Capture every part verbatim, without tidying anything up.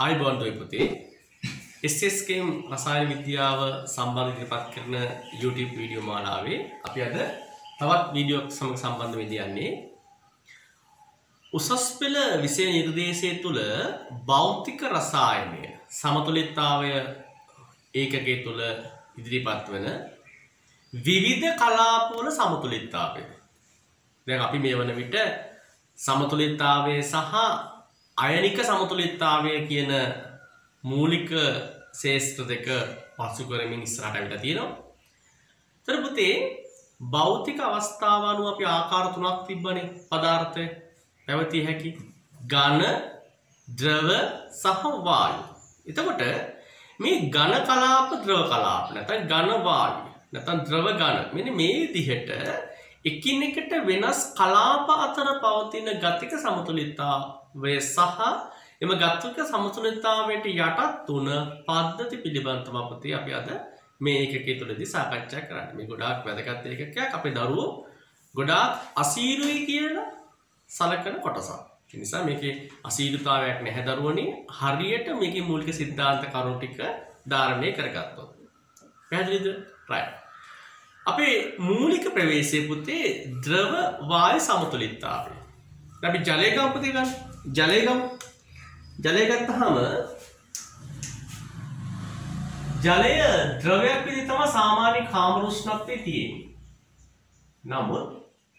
ආයුබෝවන් දුවේ පුතේ S S K M රසායන විද්‍යාව සම්බන්ධ ඉදිරිපත් කරන YouTube වීඩියෝ මාලාවේ අපි අද තවත් වීඩියෝ එකක් සමග සම්බන්ධ වෙන්න යන්නේ උසස් පෙළ විෂය නිර්දේශය තුළ භෞතික රසායනය සමතුලිතතාවය ඒකකයේ තුළ ඉදිරිපත් වන විවිධ කලාපවල සමතුලිතතාවය. දැන් අපි මේ වන විට සමතුලිතතාවය සහ අයනික සමතුලිතතාවය කියන මූලික ශේෂ්ත්‍ර දෙක පසු කරමින් ඉස්සරහට අවිලා තියෙනවා. ඒතර පුතේ භෞතික අවස්ථාව අනුව අපි ආකාර තුනක් තිබ්බනේ පදාර්ථය පැවතිය හැකි ඝන, ද්‍රව සහ වායු. එතකොට මේ ඝන කලාප, ද්‍රව කලාප නැත්නම් ඝන වායු නැත්නම් ද්‍රව ඝන මෙන්න මේ විදිහට එකිනෙකට වෙනස් කලාප අතර පවතින ගතික සමතුලිතතාවය සහ එම ගතික සමතුලිතතාවයට යටත් වුණ පද්ධති පිළිබඳව තමයි අපි අද මේ ඒකකයේ තුලදී සාකච්ඡා කරන්නේ. මේ ගොඩාක් වැදගත් ඒකකයක්. අපේ දරුවෝ ගොඩාක් අසීරුයි කියලා සලකන කොටසක්. ඒ නිසා මේකේ අසීරුතාවයක් නැහැ දරුවනේ. හරියට මේකේ මූලික સિદ્ધාන්ත කරුණු ටික ධාරණය කරගත්තොත්. පැහැදිලිද? right. අපේ මූලික ප්‍රවේශයේ පුතේ ද්‍රව වායු සමතුලිතතාවය. අපි ජලය ගමු පුතේ ගන්න. ජලය ගමු. ජලය ගත්තාම ජලය ද්‍රවයක් විදිහට තමයි සාමාන්‍ය කාමර උෂ්ණත්වයේ තියෙන්නේ. නමුත්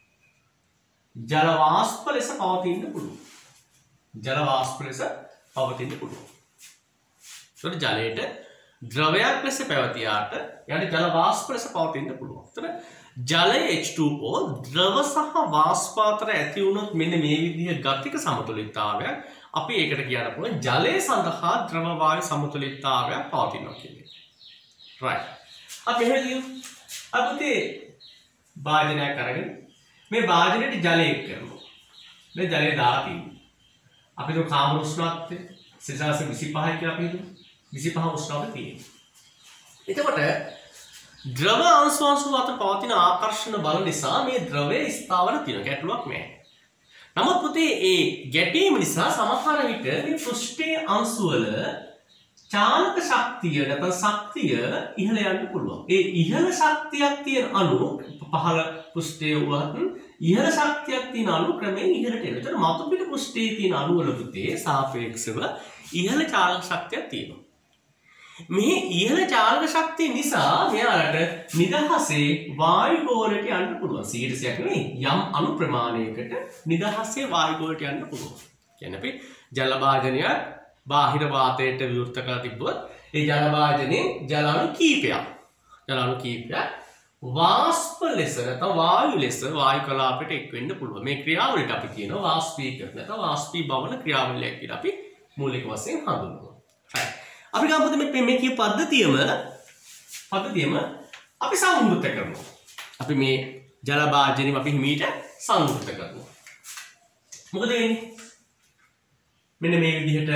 ජල වාෂ්ප ලෙස පවතින්න පුළුවන්. ජල වාෂ්ප ලෙස පවතින්න පුළුවන්. ඒකට ජලයට ද්‍රවයක් ලෙස පැවතියාට යටි ජල වාෂ්ප ලෙස පවතින්න පුළුවන්. ඒතර ජලය H two O ද්‍රව සහ වාෂ්ප අතර ඇති වුණොත් මෙන්න මේ විදිහ ගතික සමතුලිතතාවයක් අපි ඒකට කියන්න පුළුවන් ජලය සඳහා ද්‍රව වායු සමතුලිතතාවයක් පවතිනවා කියන්නේ. right. අපි එහෙම අපිට භාජනයක් අරගෙන මේ භාජනයට ජලය එක් කරනවා. මේ ජලය දාලා තියෙනවා. අපි તો කාමර උෂ්ණත්වය සිල්සියස් විසිපහයි කියලා අපි හිතමු. විසිපහ උෂ්ණත්වය තියෙනවා. එතකොට ද්‍රව අංශු අංශු අතර පවතින ආකර්ෂණ බල නිසා මේ ද්‍රවය ස්ථාවර තියෙනවා. ගැටලුවක් නැහැ. නමුත් පුතේ ඒ ගැටීම නිසා සමහර විට මේ පෘෂ්ඨයේ අංශු වල චාලක ශක්තිය නැත්නම් ශක්තිය ඉහළ යන්න පුළුවන්. ඒ ඉහළ ශක්තියක් තියෙන අණු පහළ පෘෂ්ඨයේ වුණත් ඉහළ ශක්තියක් තියෙන අණු ක්‍රමයෙන් ඉහළට එනවා. ඒතර මතු පිට පෘෂ්ඨයේ තියෙන අණු වල පුතේ සාපේක්ෂව ඉහළ චාලක ශක්තියක් තියෙනවා. මේ ඉහළ චාලක ශක්තිය නිසා මෙයාලට නිදහසේ වායු ගෝලයට යන්න පුළුවන්. සීටසයක් නෙවෙයි යම් අණු ප්‍රමාණයකට නිදහසේ වායු ගෝලයට යන්න පුළුවන්. කියන්නේ අපි ජල භාජනයක් බාහිර වාතයට විවෘත කරලා තිබ්බොත් ඒ ජල භාජනයේ ජල අණු කීපයක් ජල අණු කීපයක් වාෂ්ප ලෙස නැත්නම් වායු ලෙස වායු කලාපයට එක් වෙන්න පුළුවන්. මේ ක්‍රියාවලියට අපි කියනවා වාෂ්පීකරණ නැත්නම් වාෂ්පීභවන ක්‍රියාවලියක් කියලා අපි මූලික වශයෙන් හඳුන්වනවා. හරි. අපි ගමුද මේ මේ කිය පද්ධතියම පද්ධතියම අපි සංවෘත කරනවා. අපි මේ ජල භාජනය අපි හිමීට සංවෘත කරනවා. මොකද වෙන්නේ? මෙන්න මේ විදිහට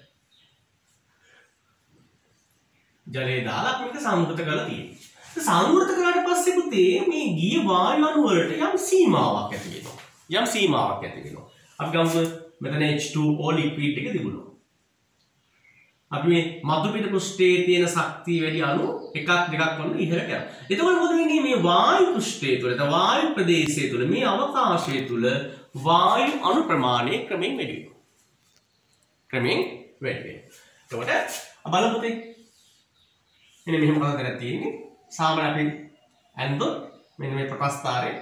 ජලය දාලා මේක සංවෘත කරලා තියෙනවා. සංවෘත කළාට පස්සේ පුතේ මේ ගිය වායු අණු වලට යම් සීමාවක් ඇති වෙනවා. යම් සීමාවක් ඇති වෙනවා. අපි ගමු මෙතන H two O ලික්විඩ් එක තිබුණා. අපි මේ මතු පිට පෘෂ්ඨයේ තියෙන ශක්තිය වැඩි අණු එකක් දෙකක් වන්න ඉහළට යනවා. එතකොට මොකද වෙන්නේ මේ වායු පෘෂ්ඨය තුළ නැත්නම් වායු ප්‍රදේශය තුළ මේ අවකාශය තුළ වායු අණු ප්‍රමාණය ක්‍රමයෙන් වැඩි වෙනවා. ක්‍රමයෙන් වැඩි වෙනවා. එතකොට බලමු පුතේ. මෙන්න මෙහෙම මොකක්ද කරලා තියෙන්නේ? සාමාන්‍ය අපි ඇන්දොත් මෙන්න මේ ප්‍රස්ථාරේ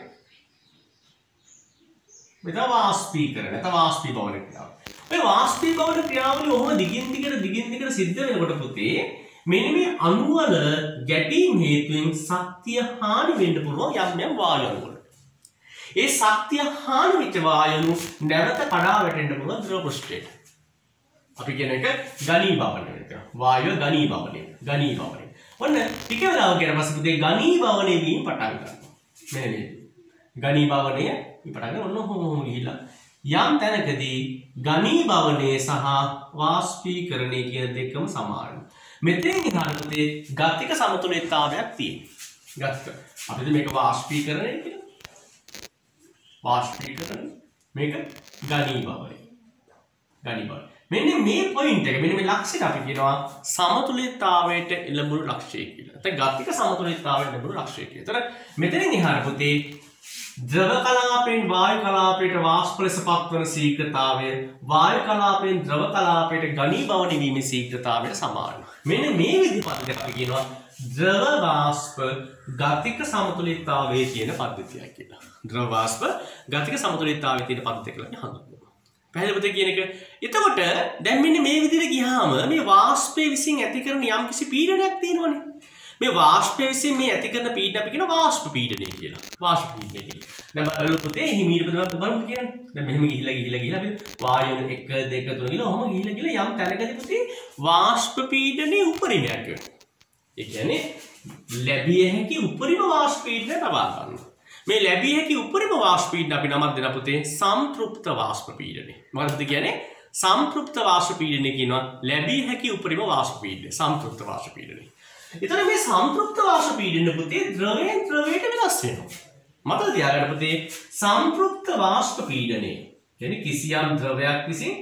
මෙතන වාෂ්පීකරණ නැත්නම් වාෂ්පීභවන ක්‍රියාව. මේ වාෂ්පීභවන ක්‍රියාවලිය ඔහොම දිගින් දිගට දිගින් දිගට සිද්ධ වෙනකොට පුතේ මෙන්න මේ අණු වල ගැටීම් හේතුවෙන් ශක්තිය හානි වෙන්න පුළුවන් යම් යම් වායු අණු වලට. ඒ ශක්තිය හානි වෙච්ච වායු අණු නැවත කඩා වැටෙන්න පුළුවන් ද්‍රව පෘෂ්ඨයට. අපි කියන එක ඝනීභවනය වෙනවා. වායුව ඝනීභවනය. ඝනීභවනය. ඔන්න ටික වෙලාවක් ගියාට පස්සේ පුතේ ඝනීභවනය වීම පටන් ගන්නවා. මෙන්න මේ ඝනීභවනය පටන් ගන්න ඔන්න ඔහොම ගිහිල්ලා යම් තැනකදී ඝනීභවනය සහ වාෂ්පීකරණය කියන දෙකම සමානයි. මෙතෙන් ඉහළට පුතේ ගතික සමතුලිතතාවයක් තියෙනවා. ගතික. අපිට මේක වාෂ්පීකරණය කියනවා. වාෂ්පීකරණය මේක ඝනීභවනය. ඝනීභවනය. මෙන්න මේ පොයින්ට් එක මෙන්න මේ ලක්ෂණ අපි කියනවා සමතුලිතතාවයට එළඹුණු ලක්ෂය කියලා. නැත්නම් ගතික සමතුලිතතාවයට එළඹුණු ලක්ෂය කියලා. ඒතර මෙතනින් එහාට පුතේ ද්‍රව කලාපයෙන් වායු කලාපයට වාෂ්ප ලෙස පත්වන ශීඝ්‍රතාවය වායු කලාපයෙන් ද්‍රව කලාපයට ඝනීභවන වීමේ ශීඝ්‍රතාවයට සමානයි. මෙන්න මේ විදිහ පද්ධතියක් අපි කියනවා ද්‍රව වාෂ්ප ගතික සමතුලිතතාවය කියන පද්ධතිය කියලා. ද්‍රව වාෂ්ප ගතික සමතුලිතතාවය කියන පද්ධතිය කියලා හඳුන්වනවා. පැහැදිලිද කියන එක? එතකොට දැන් මෙන්න මේ විදිහට ගියාම මේ වාෂ්පයේ විසින් ඇති කරන යම්කිසි පීඩනයක් තියෙනවනේ. මේ වාෂ්පය විසින් මේ ඇති කරන පීඩන අපි කියන වාෂ්ප පීඩනය කියලා. වාෂ්ප පීඩනය කියලා. දැන් බලමු පුතේ හිමීර බඳවත් බලමු කියන්නේ. දැන් මෙහෙම ගිහිලා ගිහිලා ගිහිලා අපි වායු එක දෙක තුන ගිහිලා ඔහම ගිහිලා ගිහිලා යම් තැනකදී පුතේ වාෂ්ප පීඩනයේ උපරිමයක් වෙනවා. ඒ කියන්නේ ලැබිය හැකි උපරිම වාෂ්ප පීඩනය ලබා ගන්නවා. මේ ලැබිය හැකි උපරිම වාෂ්ප පීඩන අපි නමක් දෙන පුතේ සම්තෘප්ත වාෂ්ප පීඩනය. මොකක්ද කියන්නේ? සම්තෘප්ත වාෂ්ප පීඩනය කියනවා ලැබිය හැකි උපරිම වාෂ්ප පීඩනය. සම්තෘප්ත වාෂ්ප පීඩනය. එතන මේ සම්තෘප්ත වාෂ්ප පීඩන පුතේ ද්‍රවයෙන් ද්‍රවයට වෙනස් වෙනවා. මතක තියාගන්න පුතේ සම්තෘප්ත වාෂ්ප පීඩනය කියන්නේ කිසියම් ද්‍රවයක් විසින්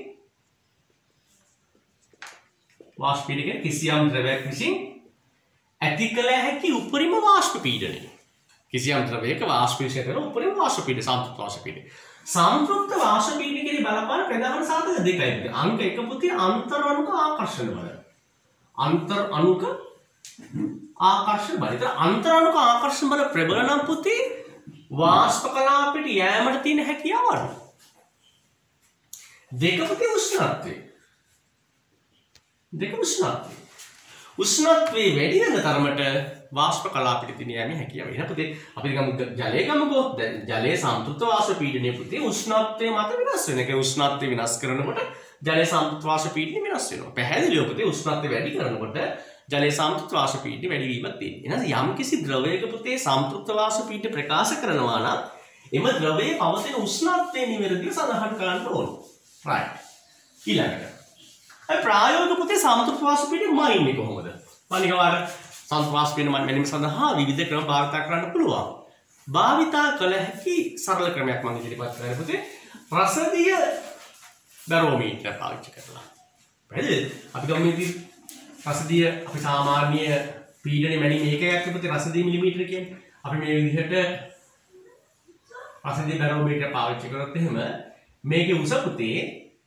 වාෂ්ප පීඩනය කිසියම් ද්‍රවයක් විසින් ඇති කළ හැකි උපරිම වාෂ්ප පීඩනය. කිසියම් ද්‍රවයක වාෂ්ප විසින් කරන උපරිම වාෂ්ප පීඩනය සම්තෘප්ත වාෂ්ප පීඩනය. සම්තෘප්ත වාෂ්ප පීඩනය කියන්නේ බලපාන ප්‍රධාන සාධක දෙකයි. අංක එක පුතේ අන්තර් අණුක ආකර්ෂණ බල. අන්තර් අණුක ආකර්ෂණ බල. ඒතර අන්තර් අණුක ආකර්ෂණ බල ප්‍රබල නම් පුතේ වාෂ්ප කලාපයට යෑමට තියෙන හැකියාව අඩු. දෙක පුතේ උෂ්ණත්වය. දෙක උෂ්ණත්වය. උෂ්ණත්වයේ වැඩි වෙන තරමට වාෂ්ප කලාපයට තියෙන යෑමේ හැකියාව. එහෙනම් පුතේ අපි ගමු ජලය ගමුකෝ. දැන් ජලයේ සම්තෘප්ත වාෂ්ප පීඩනය පුතේ උෂ්ණත්වයේ මත වෙනස් වෙන. ඒක උෂ්ණත්වය වෙනස් කරනකොට ජලයේ සම්තෘප්ත වාෂ්ප පීඩනය වෙනස් වෙනවා. පැහැදිලිව පුතේ උෂ්ණත්වය වැඩි කරනකොට ජලයේ සම්තෘප්ත වාෂ්ප පීඩනය වැඩි වීමක් තියෙනවා. එහෙනම් යම්කිසි ද්‍රවයක පුතේ සම්තෘප්ත වාෂ්ප පීඩනය ප්‍රකාශ කරනවා නම් එම ද්‍රවයේ පවතින උෂ්ණත්වය නිවැරදිව සඳහන් කරන්න ඕනේ. right. ඊළඟට ඒ ප්‍රායෝගික පුතේ සම්තෘප්ත වාෂ්ප පීඩනය මයින්නේ කොහොමද? මනිකවාර සම්තෘප්ත වාෂ්ප පීඩනය මැනීම සඳහා විවිධ ක්‍රම භාවිත කරන්න පුළුවන්. භාවිතා කළ හැකි සරල ක්‍රමයක් මම ඉදිරිපත් කරන්නේ පුතේ රසදිය බැරෝමීටර් පාවිච්චි කරලා. පැහැදිලිද? අපි ගමු ඉතින් රසදිය අපි සාමාන්‍ය පීඩනය මැනීම ඒකයක් තිබුණේ රසදිය මිලිමීටර කියන්නේ. අපි මේ විදිහට රසදිය බැරෝමීටර් පාවිච්චි කරොත් එහෙම මේකේ උස පුතේ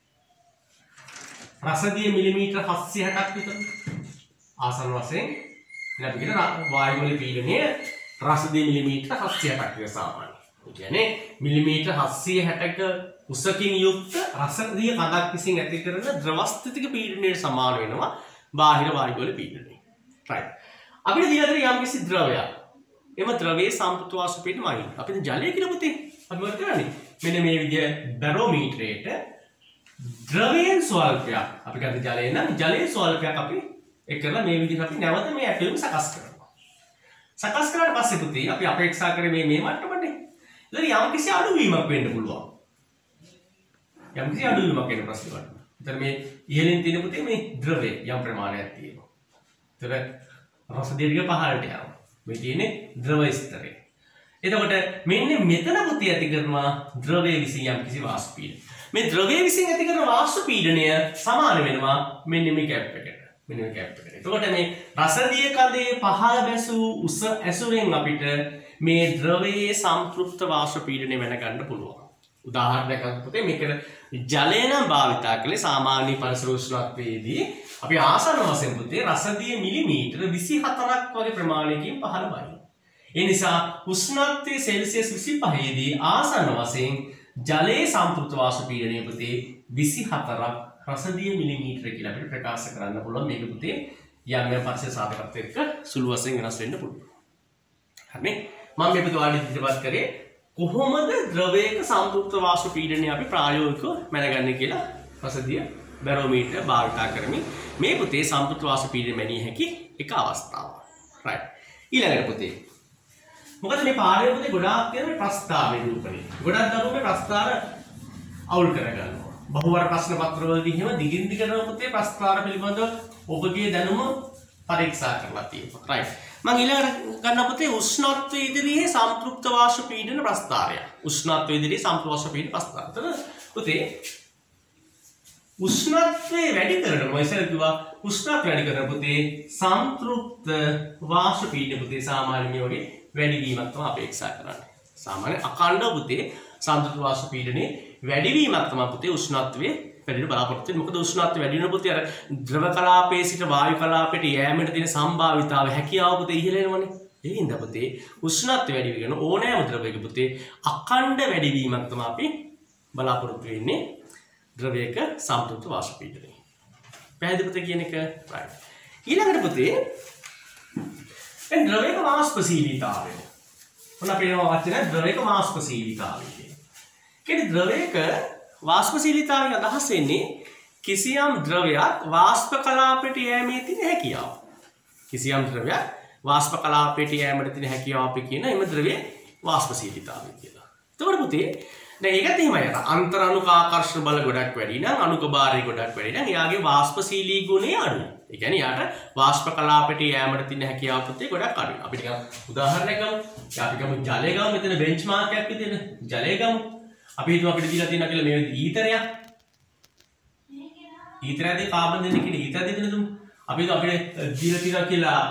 රසදිය මිලිමීටර හත්සිය හැටක් විතර. ආසන්න වශයෙන් අපි කියන වායු වල පීඩනය රසදිය මිලිමීටර හත්සිය හැටක් විතර සාමාන්‍යයි. ඒ කියන්නේ මිලිමීටර හත්සිය හැටක උසකින් යුක්ත රසදිය කඳක් විසින් ඇති කරන ද්‍රවස්ථිතික පීඩනයට සමාන වෙනවා බාහිර වායු වල පීඩනය. right. අපිට දීලා තියෙන යම්කිසි ද්‍රවයක්. එම ද්‍රවයේ සම්පූර්ණ වාෂ්ප පීඩනය වයින්. අපි දැන් ජලය කියලා පුතේ. අපි මොකද කරන්නේ? මෙන්න මේ විදිය බැරෝමීටරයට ද්‍රවයෙන් ස්වල්පයක්. අපි ගන්න ජලය නම් ජලයේ ස්වල්පයක් අපි ඒක කරලා මේ විදිහට අපි නැවත මේ ඇටයුම් සකස් කරනවා. සකස් කරාට පස්සේ පුතේ අපි අපේක්ෂා කරේ මේ මේ මට්ටමනේ. ඉතින් යම්කිසි අඩුවීමක් වෙන්න පුළුවන්. යම්කිසි අඩුවීමක් වෙන ප්‍රශ්න වලට. එතන මේ ඉහළින් තියෙන පුතේ මේ ද්‍රවය යම් ප්‍රමාණයක් තියෙනවා. ඒතර රස දීර්ඝ පහළට යනවා. මේ තියෙන්නේ ද්‍රව ස්තරය. එතකොට මෙන්න මෙතන පුතේ ඇති කරනවා ද්‍රවයේ විසින් යම්කිසි වාෂ්ප පීඩනය. මේ ද්‍රවයේ විසින් ඇති කරන වාෂ්ප පීඩනය සමාන වෙනවා මෙන්න මේ කැප් එකට. මෙන්න මේ කැප් එකට. එතකොට මේ රසදිය කඳේ පහළ බැසූ උස ඇසුරෙන් අපිට මේ ද්‍රවයේ සම්තෘප්ත වාෂ්ප පීඩනය වෙන ගන්න පුළුවන්. උදාහරණයක් පුතේ මේක ජලය නම් භාවිතා කළේ සාමාන්‍ය පරිසර උෂ්ණත්වයේදී අපි ආසන්න වශයෙන් පුතේ රසදිය මිලිමීටර විසිහතරක් වගේ ප්‍රමාණයකින් පහළ වයි. ඒ නිසා උෂ්ණත්වයේ සෙල්සියස් විසිපහ දී ආසන්න වශයෙන් ජලයේ සම්තෘප්ත වාෂ්ප පීඩනය පුතේ විසිහතරක් රසදිය මිලිමීටර කියලා අපිට ප්‍රකාශ කරන්න පුළුවන්. මේක පුතේ යම් යම් පරිසර සාධකත් එක්ක සුළු වශයෙන් වෙනස් වෙන්න පුළුවන්. හරිනේ? මම මේ පුතේ ඔයාලට ඉදිරිපත් කරේ කොහොමද ද්‍රවයක සම්තෘප්ත වාෂ්ප පීඩනය අපි ප්‍රායෝගිකව මැනගන්නේ කියලා රසදිය බැරෝමීටර් භාවිත කරමින් මේ පුතේ සම්තෘප්ත වාෂ්ප පීඩනය මැනිය හැකි එක අවස්ථාවක්. right. ඊළඟට පුතේ මොකද මේ පාඩේ පුතේ ගොඩාක් තියෙන ප්‍රස්තාව නිරූපණය. ගොඩක් දරුවෝ මේ ප්‍රස්තාර අවුල් කරගන්නවා. බහුවර ප්‍රශ්න පත්‍රවලදී එහෙම දිගින් දිගටම පුතේ ප්‍රස්තාර පිළිබඳව ඔබගේ දැනුම පරීක්ෂා කරලා තියෙනවා. right. මම ඊළඟට ගන්න පුතේ උෂ්ණත්වයේ ඉදිරියේ සම්තෘප්ත වාෂ්ප පීඩන ප්‍රස්තාරය. උෂ්ණත්වයේ ඉදිරියේ සම්තෘප්ත වාෂ්ප පීඩන ප්‍රස්තාරය. එතන පුතේ උෂ්ණත්වය වැඩි කරනවා. මම ඉස්සෙල්ලා කිව්වා උෂ්ණත්වය වැඩි කරන පුතේ සම්තෘප්ත වාෂ්ප පීඩනය පුතේ සාමාන්‍ය මේ වගේ වැඩි වීමක් තමයි අපේක්ෂා කරන්නේ. සාමාන්‍ය අඛණ්ඩ පුතේ සම්තෘප්ත වාෂ්ප පීඩනයේ වැඩි වීමක් තමයි පුතේ උෂ්ණත්වයේ වැඩි බලාපොරොත්තු වෙන්නේ. මොකද උෂ්ණත්වය වැඩි වෙන පුතේ අර ද්‍රව කලාපයේ සිට වායු කලාපයට යෑමට තියෙන සම්භාවිතාව හැකියාව පුතේ ඉහළ වෙනවනේ. ඒ හින්දා පුතේ උෂ්ණත්වය වැඩි වෙන ඕනෑම ද්‍රවයක පුතේ අඛණ්ඩ වැඩි වීමක් තමයි අපි බලාපොරොත්තු වෙන්නේ ද්‍රවයක සම්තෘප්ත වාෂ්ප පීඩනය. පැහැදිලි පුතේ කියන එක right. ඊළඟට පුතේ දැන් ද්‍රවයක වාෂ්පශීලීතාවය. මොන අපේ වචන ද්‍රවයක වාෂ්පශීලීතාවය කියන්නේ. කියන්නේ ද්‍රවයක වාෂ්පශීලීතාවයෙන් අදහස් වෙන්නේ කිසියම් ද්‍රවයක් වාෂ්ප කලාපයට යෑමේ තියෙන හැකියාව. කිසියම් ද්‍රවයක් වාෂ්ප කලාපයට යෑමට තියෙන හැකියාව අපි කියන එම ද්‍රවයේ වාෂ්පශීලීතාවය කියලා. එතකොට පුතේ දැන් ඒකත් එහෙමයි. අන්තර අණුක ආකර්ෂණ බල ගොඩක් වැඩි නම් අණුක භාරය ගොඩක් වැඩි නම් එයාගේ වාෂ්පශීලී ගුණය අඩුයි. ඒ කියන්නේ යාට වාෂ්ප කලාපයට යෑමට තියෙන හැකියාව පුතේ ගොඩක් අඩුයි. අපි නිකන් උදාහරණයක් ගමු. අපි ගමු ජලය ගමු. මෙතන බෙන්ච්මාර්ක් එකක් විදියට ජලය ගමු. අපි හිතමු අපිට දීලා තියෙනවා කියලා මේ ඊතරයක්. ඊතරයේදී කාබන් දෙන්නේ කියලා ඊතර දෙන්න දුමු. අපි හිතමු අපිට දීලා තියෙනවා කියලා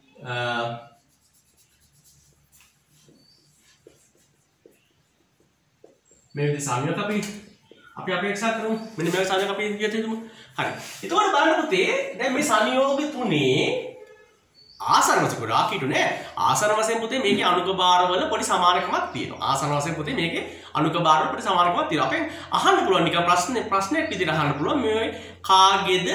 මේ විදිහේ සාමියක් අපි අපි අපේක්ෂා කරමු. මෙන්න මේ සාමියක් අපි විදිහට හිතමු. හරි. එතකොට බලන්න පුතේ දැන් මේ සංයෝග තුනේ ආසන වශයෙන් ගොඩාක් හිටු නෑ. ආසන වශයෙන් පුතේ මේකේ අණුක භාරවල පොඩි සමානකමක් තියෙනවා. ආසන වශයෙන් පුතේ මේකේ අණුක භාරවල පොඩි සමානකමක් තියෙනවා. අපෙන් අහන්න පුළුවන් නිකන් ප්‍රශ්න ප්‍රශ්නයක් විදිහට අහන්න පුළුවන් මේ කාගේද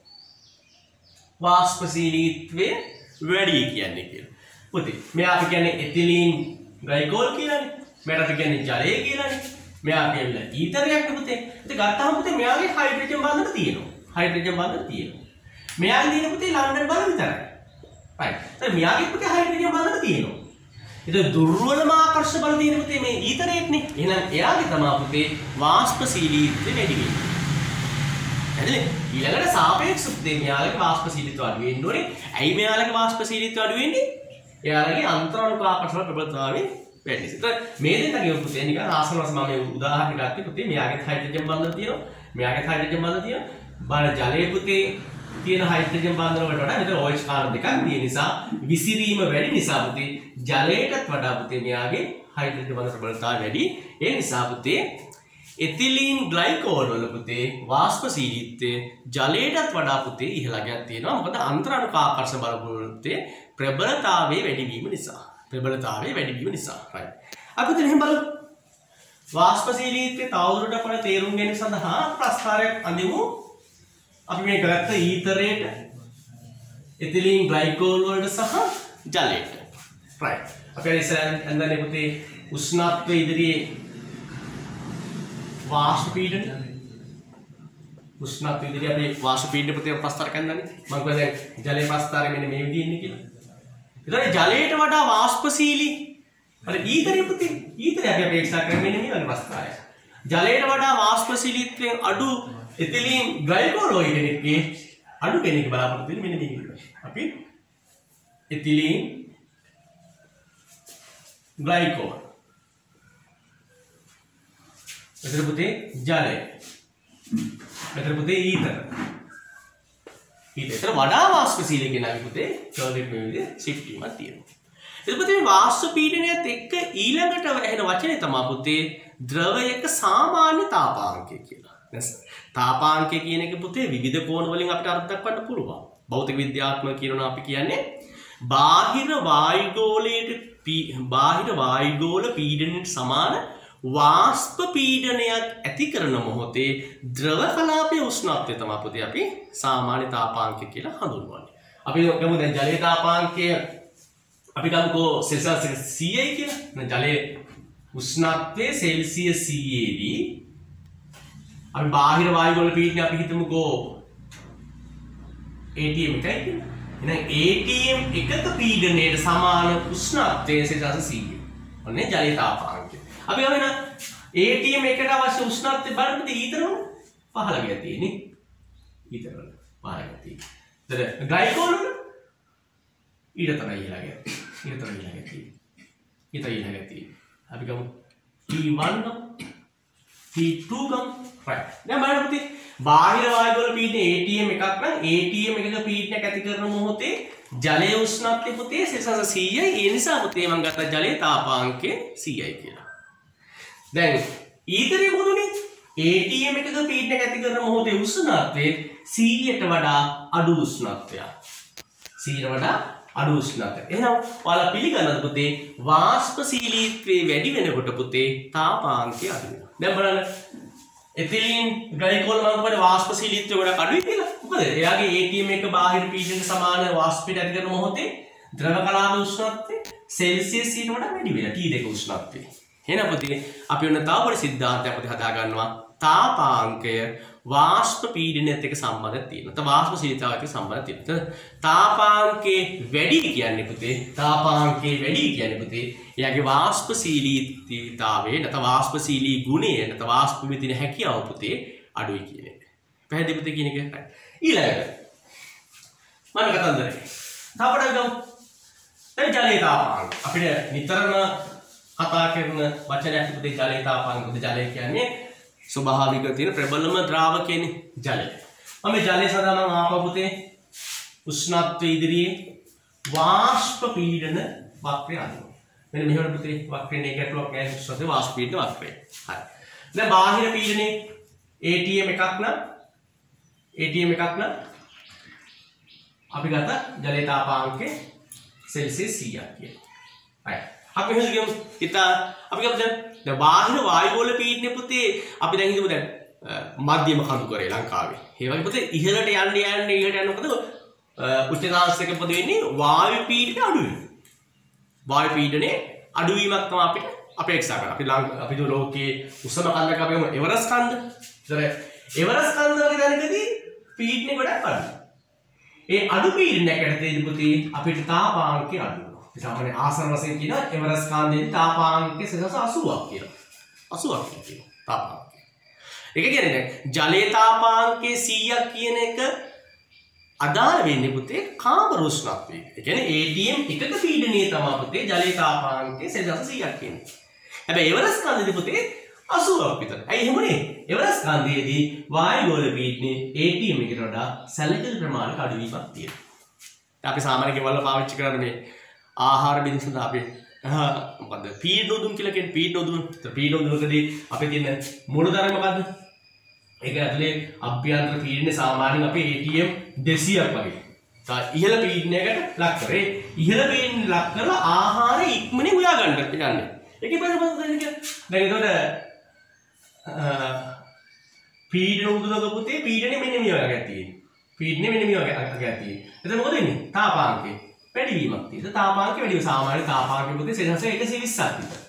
වාෂ්පශීලීත්වය වැඩි කියන්නේ කියලා. පුතේ මෙයා අපි කියන්නේ එතිලීන් ග්ලයිකෝල් කියලානේ. මෙයාට අපි කියන්නේ ජලය කියලානේ. මෙයා කියන්නේ ඊතරයක් පුතේ. ඉතින් ගත්තාම පුතේ මෙයාගේ හයිඩ්‍රජන් බන්ධන තියෙනවා. හයිඩ්‍රජන් බන්ධන තියෙනවා. මෙයාගේ තියෙන පුතේ ලන්ඩන් බල විතරයි. right. දැන් මෙයාගේ පුතේ හයිඩ්‍රජන් බන්ධන තියෙනවා. ඉතින් දුර්වලම ආකර්ෂක බල තියෙන පුතේ මේ ඊතරයක්නේ. එහෙනම් එයාගේ තමයි පුතේ වාෂ්පශීලීත්වය වැඩි වෙන්නේ. හරිද? ඊළඟට සාපේක්ෂ පුතේ මෙයාගේ වාෂ්පශීලීත්වය අඩු වෙන්න ඕනේ. ඇයි මෙයාලගේ වාෂ්පශීලීත්වය අඩු වෙන්නේ? එයාලගේ අන්තරාණුක ආකර්ෂණ ප්‍රබලතාවය වැඩි නිසා. මේ දෙන්නගේ පුතේ නිකන් ආසන වශයෙන් මම උදාහරණ ගත්තේ පුතේ මෙයාගේ හයිඩ්‍රජන් බන්ධන තියෙනවා. මෙයාගේ හයිඩ්‍රජන් බන්ධන තියෙනවා. බල ජලයේ පුතේ තියෙන හයිඩ්‍රජන් බන්ධන වලට වඩා මෙතන OH කාර්බන් දෙකක් තියෙන නිසා විසිරීම වැඩි නිසා පුතේ ජලයටත් වඩා පුතේ මෙයාගේ හයිඩ්‍රජන් බන්ධන ප්‍රබලතාවය වැඩි. ඒ නිසා පුතේ එතිලීන් ග්ලයිකෝල් වල පුතේ වාෂ්පශීලීත්වය ජලයටත් වඩා පුතේ ඉහළගයක් තියෙනවා. මොකද අන්තරාණුක ආකර්ෂණ බල පුතේ ප්‍රබලතාවයේ වැඩි වීම නිසා. ප්‍රබලතාවයේ වැඩි වීම නිසා. right. අපි දැන් එහෙම බලමු. වාෂ්පශීලීත්වයේ තවදුරටත් පොළ තේරුම් ගැනීම සඳහා ප්‍රස්තාරයක් අඳිමු. අපි මේ ගත්ත ඊතරයට එතිලීන් ග්ලයිකෝල් වලට සහ ජලයට. right. අපි ඉස්සරහින් අඳන්නේ පුතේ උෂ්ණත්වයේ ඉදිරියේ වාෂ්ප පීඩනය. උෂ්ණත්වයේ ඉදිරියේ අපි වාෂ්ප පීඩනය පුතේ ප්‍රස්තාරයක් අඳන්නේ. මම කිව්වා දැන් ජලයේ ප්‍රස්තාරය මෙන්න මේ විදිහේ ඉන්නේ කියලා. එතකොට ජලයට වඩා වාෂ්පශීලී අර ඊතරය පුතේ ඊතරය අපි අපේක්ෂා කරන්නේ මෙන්න මේ වගේ ප්‍රස්තාරයක්. ජලයට වඩා වාෂ්පශීලීත්වයෙන් අඩු එතිලීන් ග්ලයිකෝල් කෙනෙක්ගේ අඩු කෙනෙක් බලාපොරොත්තු වෙන්නේ මෙන්න මේ විදිහට. අපි එතිලීන් ග්ලයිකෝල් මෙතන පුතේ ජලය මෙතන පුතේ ඊතර ඊතර වඩා වාෂ්පශීලී කෙනාගේ පුතේ කර්ලෙට් මේ විදිහේ ෂිෆ්ට් වීමක් තියෙනවා. එතකොට පුතේ වාෂ්ප පීඩනයත් එක්ක ඊළඟට එන වචනේ තමයි පුතේ ද්‍රවයක සාමාන්‍ය තාපාංකය කියලා. තාපාංකය කියන එක පුතේ විවිධ කෝණ වලින් අපිට අර්ථ දක්වන්න පුළුවන්. භෞතික විද්‍යාත්මක කියනවා අපි කියන්නේ බාහිර වායුගෝලයට බාහිර වායුගෝල පීඩනයට සමාන වාෂ්ප පීඩනයක් ඇති කරන මොහොතේ ද්‍රව කලාපයේ උෂ්ණත්වය තමයි පුතේ අපි සාමාන්‍ය තාපාංකය කියලා හඳුන්වන්නේ. අපි ගමු දැන් ජලයේ තාපාංකය අපි ගමුකෝ සෙල්සියස් සීයයි කියලා. දැන් ජලයේ උෂ්ණත්වයේ සෙල්සියස් සීයේ දී අපි බාහිර වායුගෝල පීඩනය අපි හිතමුකෝ ඒටීඑම් එකයි කියලා. එහෙනම් ඒටීඑම් එකක පීඩනයට සමාන උෂ්ණත්වයේ සෙල්සියස් සීය. ඔන්නේ ජලයේ තාපාංකය. අපි ගමු එහෙනම් ඒටීඑම් එකට අවශ්‍ය උෂ්ණත්වය බලන්න ඊතර වල පහළ ගියා තියෙන්නේ. ඊතර වල පහළ ගියා තියෙන්නේ. ඒතර ග්ලයිකෝල් වල ඊට තමයි ඉහළ ගියා. ඊට තමයි ඉහළ ගියා තියෙන්නේ. ඊට ඉහළ ගියා තියෙන්නේ. අපි ගමු T one ගමු T two ගමු. right. දැන් බලන්න පුතේ බාහිර වායුවල පීඩනය A T M එකක් නම් A T M එකක පීඩනයක් ඇති කරන මොහොතේ ජලයේ උෂ්ණත්වය පුතේ සෙල්සියස් සීයයි. ඒ නිසා පුතේ මම ගත්තා ජලයේ තාපාංකය සීයයි කියලා. දැන් ඊතරේ මොකදුනේ? A T M එකක පීඩනයක් ඇති කරන මොහොතේ උෂ්ණත්වය සීයට වඩා අඩු උෂ්ණත්වයක්. සීයට වඩා අඩු උෂ්ණත්වයක්. එහෙනම් ඔයාලා පිළිගන්නද පුතේ වාෂ්පශීලීත්වයේ වැඩි වෙනකොට පුතේ තාපාංකය අඩු වෙනවා. දැන් බලන්න එතිලීන් ග්ලයිකෝල් මම කියන්නේ වාෂ්පශීලීත්වය ගොඩක් අඩුයි කියලා. මොකද එයාගේ A T M එක බාහිර පීඩනයට සමාන වාෂ්පයට ඇති කරන මොහොතේ ද්‍රව කලාප උෂ්ණත්වය සෙල්සියස් ඊට වඩා වැඩි වෙනවා. T දෙක උෂ්ණත්වය. එහෙනම් පුතේ අපි ඔන්න තව පොඩි සිද්ධාන්තයක් පුතේ හදා ගන්නවා. තාපාංකය වාෂ්ප පීඩනයත් එක්ක සම්බන්ධයක් තියෙනවා. නැත්නම් වාෂ්පශීලීතාවයත් එක්ක සම්බන්ධයක් තියෙනවා. තාපාංකේ වැඩි කියන්නේ පුතේ තාපාංකේ වැඩි කියන්නේ පුතේ එයාගේ වාෂ්පශීලීතාවය නැත්නම් වාෂ්පශීලී ගුණය නැත්නම් වාෂ්ප විදින හැකියාව පුතේ අඩුයි කියන එක. පැහැදිලි පුතේ කියන එක. ඊළඟට මම කතන්දරේ. තාපඩ ගමු. දැන් ජලයේ තාපාංක අපිට නිතරම කතා කරන වචනයක් පුතේ ජලයේ තාපාංක. පුතේ ජලය කියන්නේ ස්වභාවික තියෙන ප්‍රබලම ද්‍රාවකයනේ ජලය. මම මේ ජලය සඳහා මම ආපහු පුතේ උෂ්ණත්වය ඉදිරියේ වාෂ්ප පීඩන වක්‍රය අඳිනවා. මෙන්න මෙහෙම පුතේ වක්‍රේ නේ ගැටලුවක් නැහැ උෂ්ණත්වය වාෂ්ප පීඩන වක්‍රය. හරි. දැන් බාහිර පීඩනේ A T M එකක් නම් A T M එකක් නම් අපි ගත්ත ජලයේ තාපාංකය සෙල්සියස් සීයක් කියලා. හරි. අපි එහෙනම් කියමු ඉතින් අපි ගමු දැන් දැන් බාහිර වායුගෝල පීඩනය පුතේ අපි දැන් හිතමු දැන් මධ්‍යම කඳු කරේ ලංකාවේ. ඒ වගේ පුතේ ඉහළට යන්න යන්න ඉහළට යන්න මොකද උච්චතාංශයක පොද වෙන්නේ වායු පීඩනය අඩු වෙනවා. වායු පීඩනයේ අඩු වීමක් තමයි අපිට අපේක්ෂා කරන්නේ. අපි අපි දු ලෝකයේ උසම කන්දක අපි එවරස් කන්ද. ඒතර එවරස් කන්ද වගේ දැනකදී පීඩනය ගොඩක් අඩුයි. ඒ අඩු පීඩනයක් යටතේදී පුතේ අපිට තාපාංකය අඩු වෙනවා. සාමාන්‍ය ආසන වශයෙන් කියන එවරස් කාන්දේදී තාපාංකය සෙල්සියස් අසූවක් කියලා. අසූවක් කියනවා තාපාංකය. ඒක කියන්නේ දැන් ජලයේ තාපාංකය සීයක් කියන එක අදාළ වෙන්නේ පුතේ කාමර උෂ්ණත්වය. ඒ කියන්නේ A T M එකක පීඩනයේ තමයි පුතේ ජලයේ තාපාංකය සෙල්සියස් සීයක් කියන්නේ. හැබැයි එවරස් කාන්දේදී පුතේ අසූවක් විතර. ඇයි එහෙමනේ? එවරස් කාන්දේදී වායුගෝල පීඩනයේ A T M එකට වඩා සැලකිලි ප්‍රමාණයක අඩුවීමක් තියෙනවා. අපි සාමාන්‍ය කෙවල් පාවිච්චි කරන්නේ මේ ආහාර බිඳ සඳහා අපි මොකද්ද පීඩන උදුම් කියලා කියන්නේ පීඩන උදුම්. ඒත් පීඩන උදුමකදී අපේ තියෙන මූලධර්ම මොකද්ද? ඒක ඇතුලේ අභ්‍යන්තර පීඩනය සාමාන්‍යයෙන් අපි A T M දෙසීයක් වගේ. තා ඉහළ පීඩනයකට ලක් කරේ. ඉහළ පීඩන ලක් කරලා ආහාර ඉක්මනින් උයා ගන්න යන්නේ. ඒකේ බලන්න බලන්න දැන් එතකොට පීඩන උදුමක පුතේ පීඩනේ මෙන්න මේ වගේ තියෙන්නේ. පීඩනේ මෙන්න මේ වගේ තියෙන්නේ. එතන මොකද වෙන්නේ? තාපාංකය වැඩිවීමක් තියෙනවා. තාපාංකය වැඩි වීම සාමාන්‍ය තාපාංකය පුතේ සෙල්සියස් එකසිය විස්සක් විතර.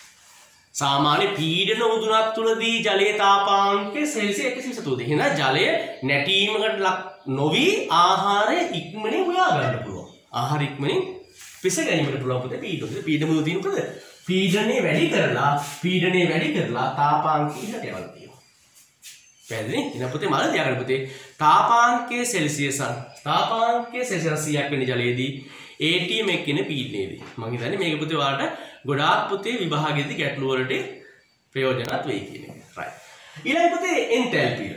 සාමාන්‍ය පීඩන උදුනක් තුලදී ජලයේ තාපාංකය සෙල්සියස් එකසිය විස්ස තුනදී. එහෙනම් ජලය නැටීමකට ලක් නොවි ආහාරය ඉක්මනින් හොයා ගන්න පුළුවන්. ආහාර ඉක්මනින් පිස ගැනීමට පුළුවන් පුතේ පීඩන. පීඩන මුල තියෙන මොකද? පීඩනය වැඩි කරලා පීඩනය වැඩි කරලා තාපාංකය ඉහළට යවලා තියෙනවා. පැහැදිලි? එහෙනම් පුතේ මම තියාගන්න පුතේ තාපාංකය සෙල්සියස් තාපාංකය සෙල්සියස් සීයක් වෙන ජලයේදී A T M එක කියන පීඩනයේදී මම හිතන්නේ මේක පුතේ ඔයාලට ගොඩාක් පුතේ විභාගයේදී ගැටළු වලට ප්‍රයෝජනවත් වෙයි කියන එක. right. ඊළඟ පුතේ එන්තැල්පිය.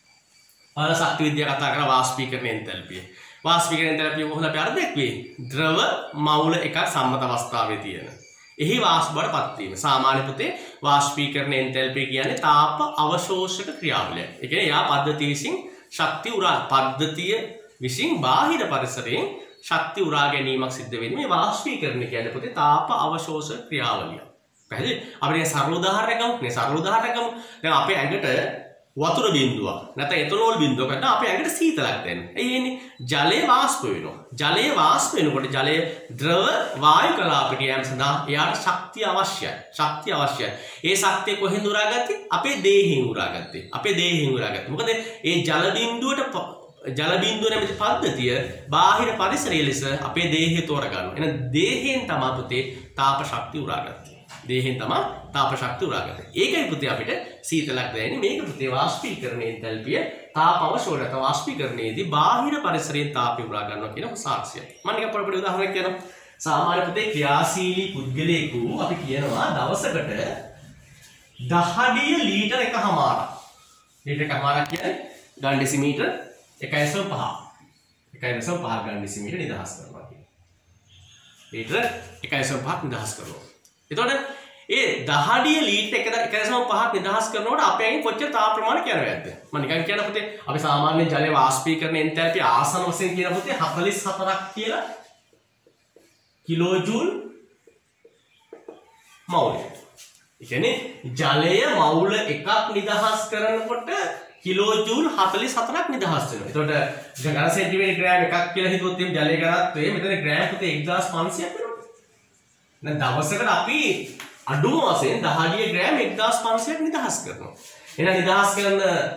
ඔයාලා ශක්ති විද්‍යාව කතා කරලා වාෂ්පීකරණ එන්තැල්පිය. වාෂ්පීකරණ එන්තැල්පිය කොහොමද අපි අර දැක්වේ? ද්‍රව මවුල එකක් සම්මත අවස්ථාවේ තියෙන. එහි වාෂ්ප බවට පත් වීම. සාමාන්‍ය පුතේ වාෂ්පීකරණ එන්තැල්පිය කියන්නේ තාප අවශෝෂක ක්‍රියාවලිය. ඒ කියන්නේ යා පද්ධතිය විසින් ශක්ති උරා පද්ධතිය විසින් බාහිර පරිසරයෙන් ශක්ති උරා ගැනීමක් සිද්ධ වෙන්නේ මේ වාෂ්පීකරණය කියන්නේ පුතේ තාප අවශෝෂක ක්‍රියාවලිය. පැහැදිලි? අපිට සරල උදාහරණයක් ගමු. මේ සරල උදාහරණයක් ගමු. දැන් අපේ ඇඟට වතුර බිඳුවක් නැත්නම් එතනෝල් බිඳුවක් ගන්න අපේ ඇඟට සීතලක් දැනෙන. ඒ කියන්නේ ජලය වාෂ්ප වෙනවා. ජලය වාෂ්ප වෙනකොට ජලය ද්‍රව වායු කලාපයට යෑම සඳහා එයාට ශක්තිය අවශ්‍යයි. ශක්තිය අවශ්‍යයි. ඒ ශක්තිය කොහෙන්ද උරාගත්තේ? අපේ දේහයෙන් උරාගත්තේ. අපේ දේහයෙන් උරාගත්තේ. මොකද ඒ ජල බිඳුවට ජල බිඳුව නැමැති පද්ධතිය බාහිර පරිසරයේ ලෙස අපේ දේහය තෝරගන්නවා. එහෙනම් දේහයෙන් තමයි පුතේ තාප ශක්තිය උරාගත්තේ. දේහෙන් තමයි තාප ශක්තිය උරාගත්තේ. ඒකයි පුතේ අපිට සීතලක් දැනෙන්නේ. මේක පුතේ වාෂ්පීකරණයේ එන්තැල්පිය තාප අවශෝෂක වාෂ්පීකරණයේදී බාහිර පරිසරයෙන් තාපය උරා ගන්නවා කියන සාක්ෂියයි. මම නිකන් පොඩි උදාහරණයක් කියනවා. සාමාන්‍ය පුතේ ක්‍රියාශීලී පුද්ගලයෙකු අපි කියනවා දවසකට දහඩිය ලීටර එකමාරක්. ලීටර එකමාරක් කියන්නේ ගන්න ඩෙසිමීටර් එකයි දශම පහ. එකයි දශම පහ ගන්න ඩෙසිමීටර් නිදහස් කරනවා කියන්නේ. ලීටර එකයි දශම පහක් නිදහස් කරනවා. එතකොට ඒ දහඩිය ලීටර එකයි දශම පහක් නිදහස් කරනකොට අපේ ඇඟේ කොච්චර තාප ප්‍රමාණයක් යනවද? මම නිකන් කියන පුතේ අපි සාමාන්‍ය ජලයේ වාෂ්පීකරණ එන්තැල්පි ආසන වශයෙන් කියන පුතේ හතළිස් හතරක් කියලා කිලෝ ජූල් මවුල්. ඒ කියන්නේ ජලය මවුල එකක් නිදහස් කරනකොට කිලෝ ජූල් හතළිස් හතරක් නිදහස් වෙනවා. එතකොට ඝන සෙන්ටිමීටර් ග්‍රෑම් එකක් කියලා හිතුවොත් එම් ජලයේ ඝනත්වය මෙතන ග්‍රෑම් පුතේ එක්දාස් පන්සියයක් වෙනවා. දැන් දවසකට අපි අඩුම වශයෙන් දහඩිය ග්‍රෑම් එක්දාස් පන්සියයක් නිදහස් කරනවා. එහෙනම් නිදහස් කරන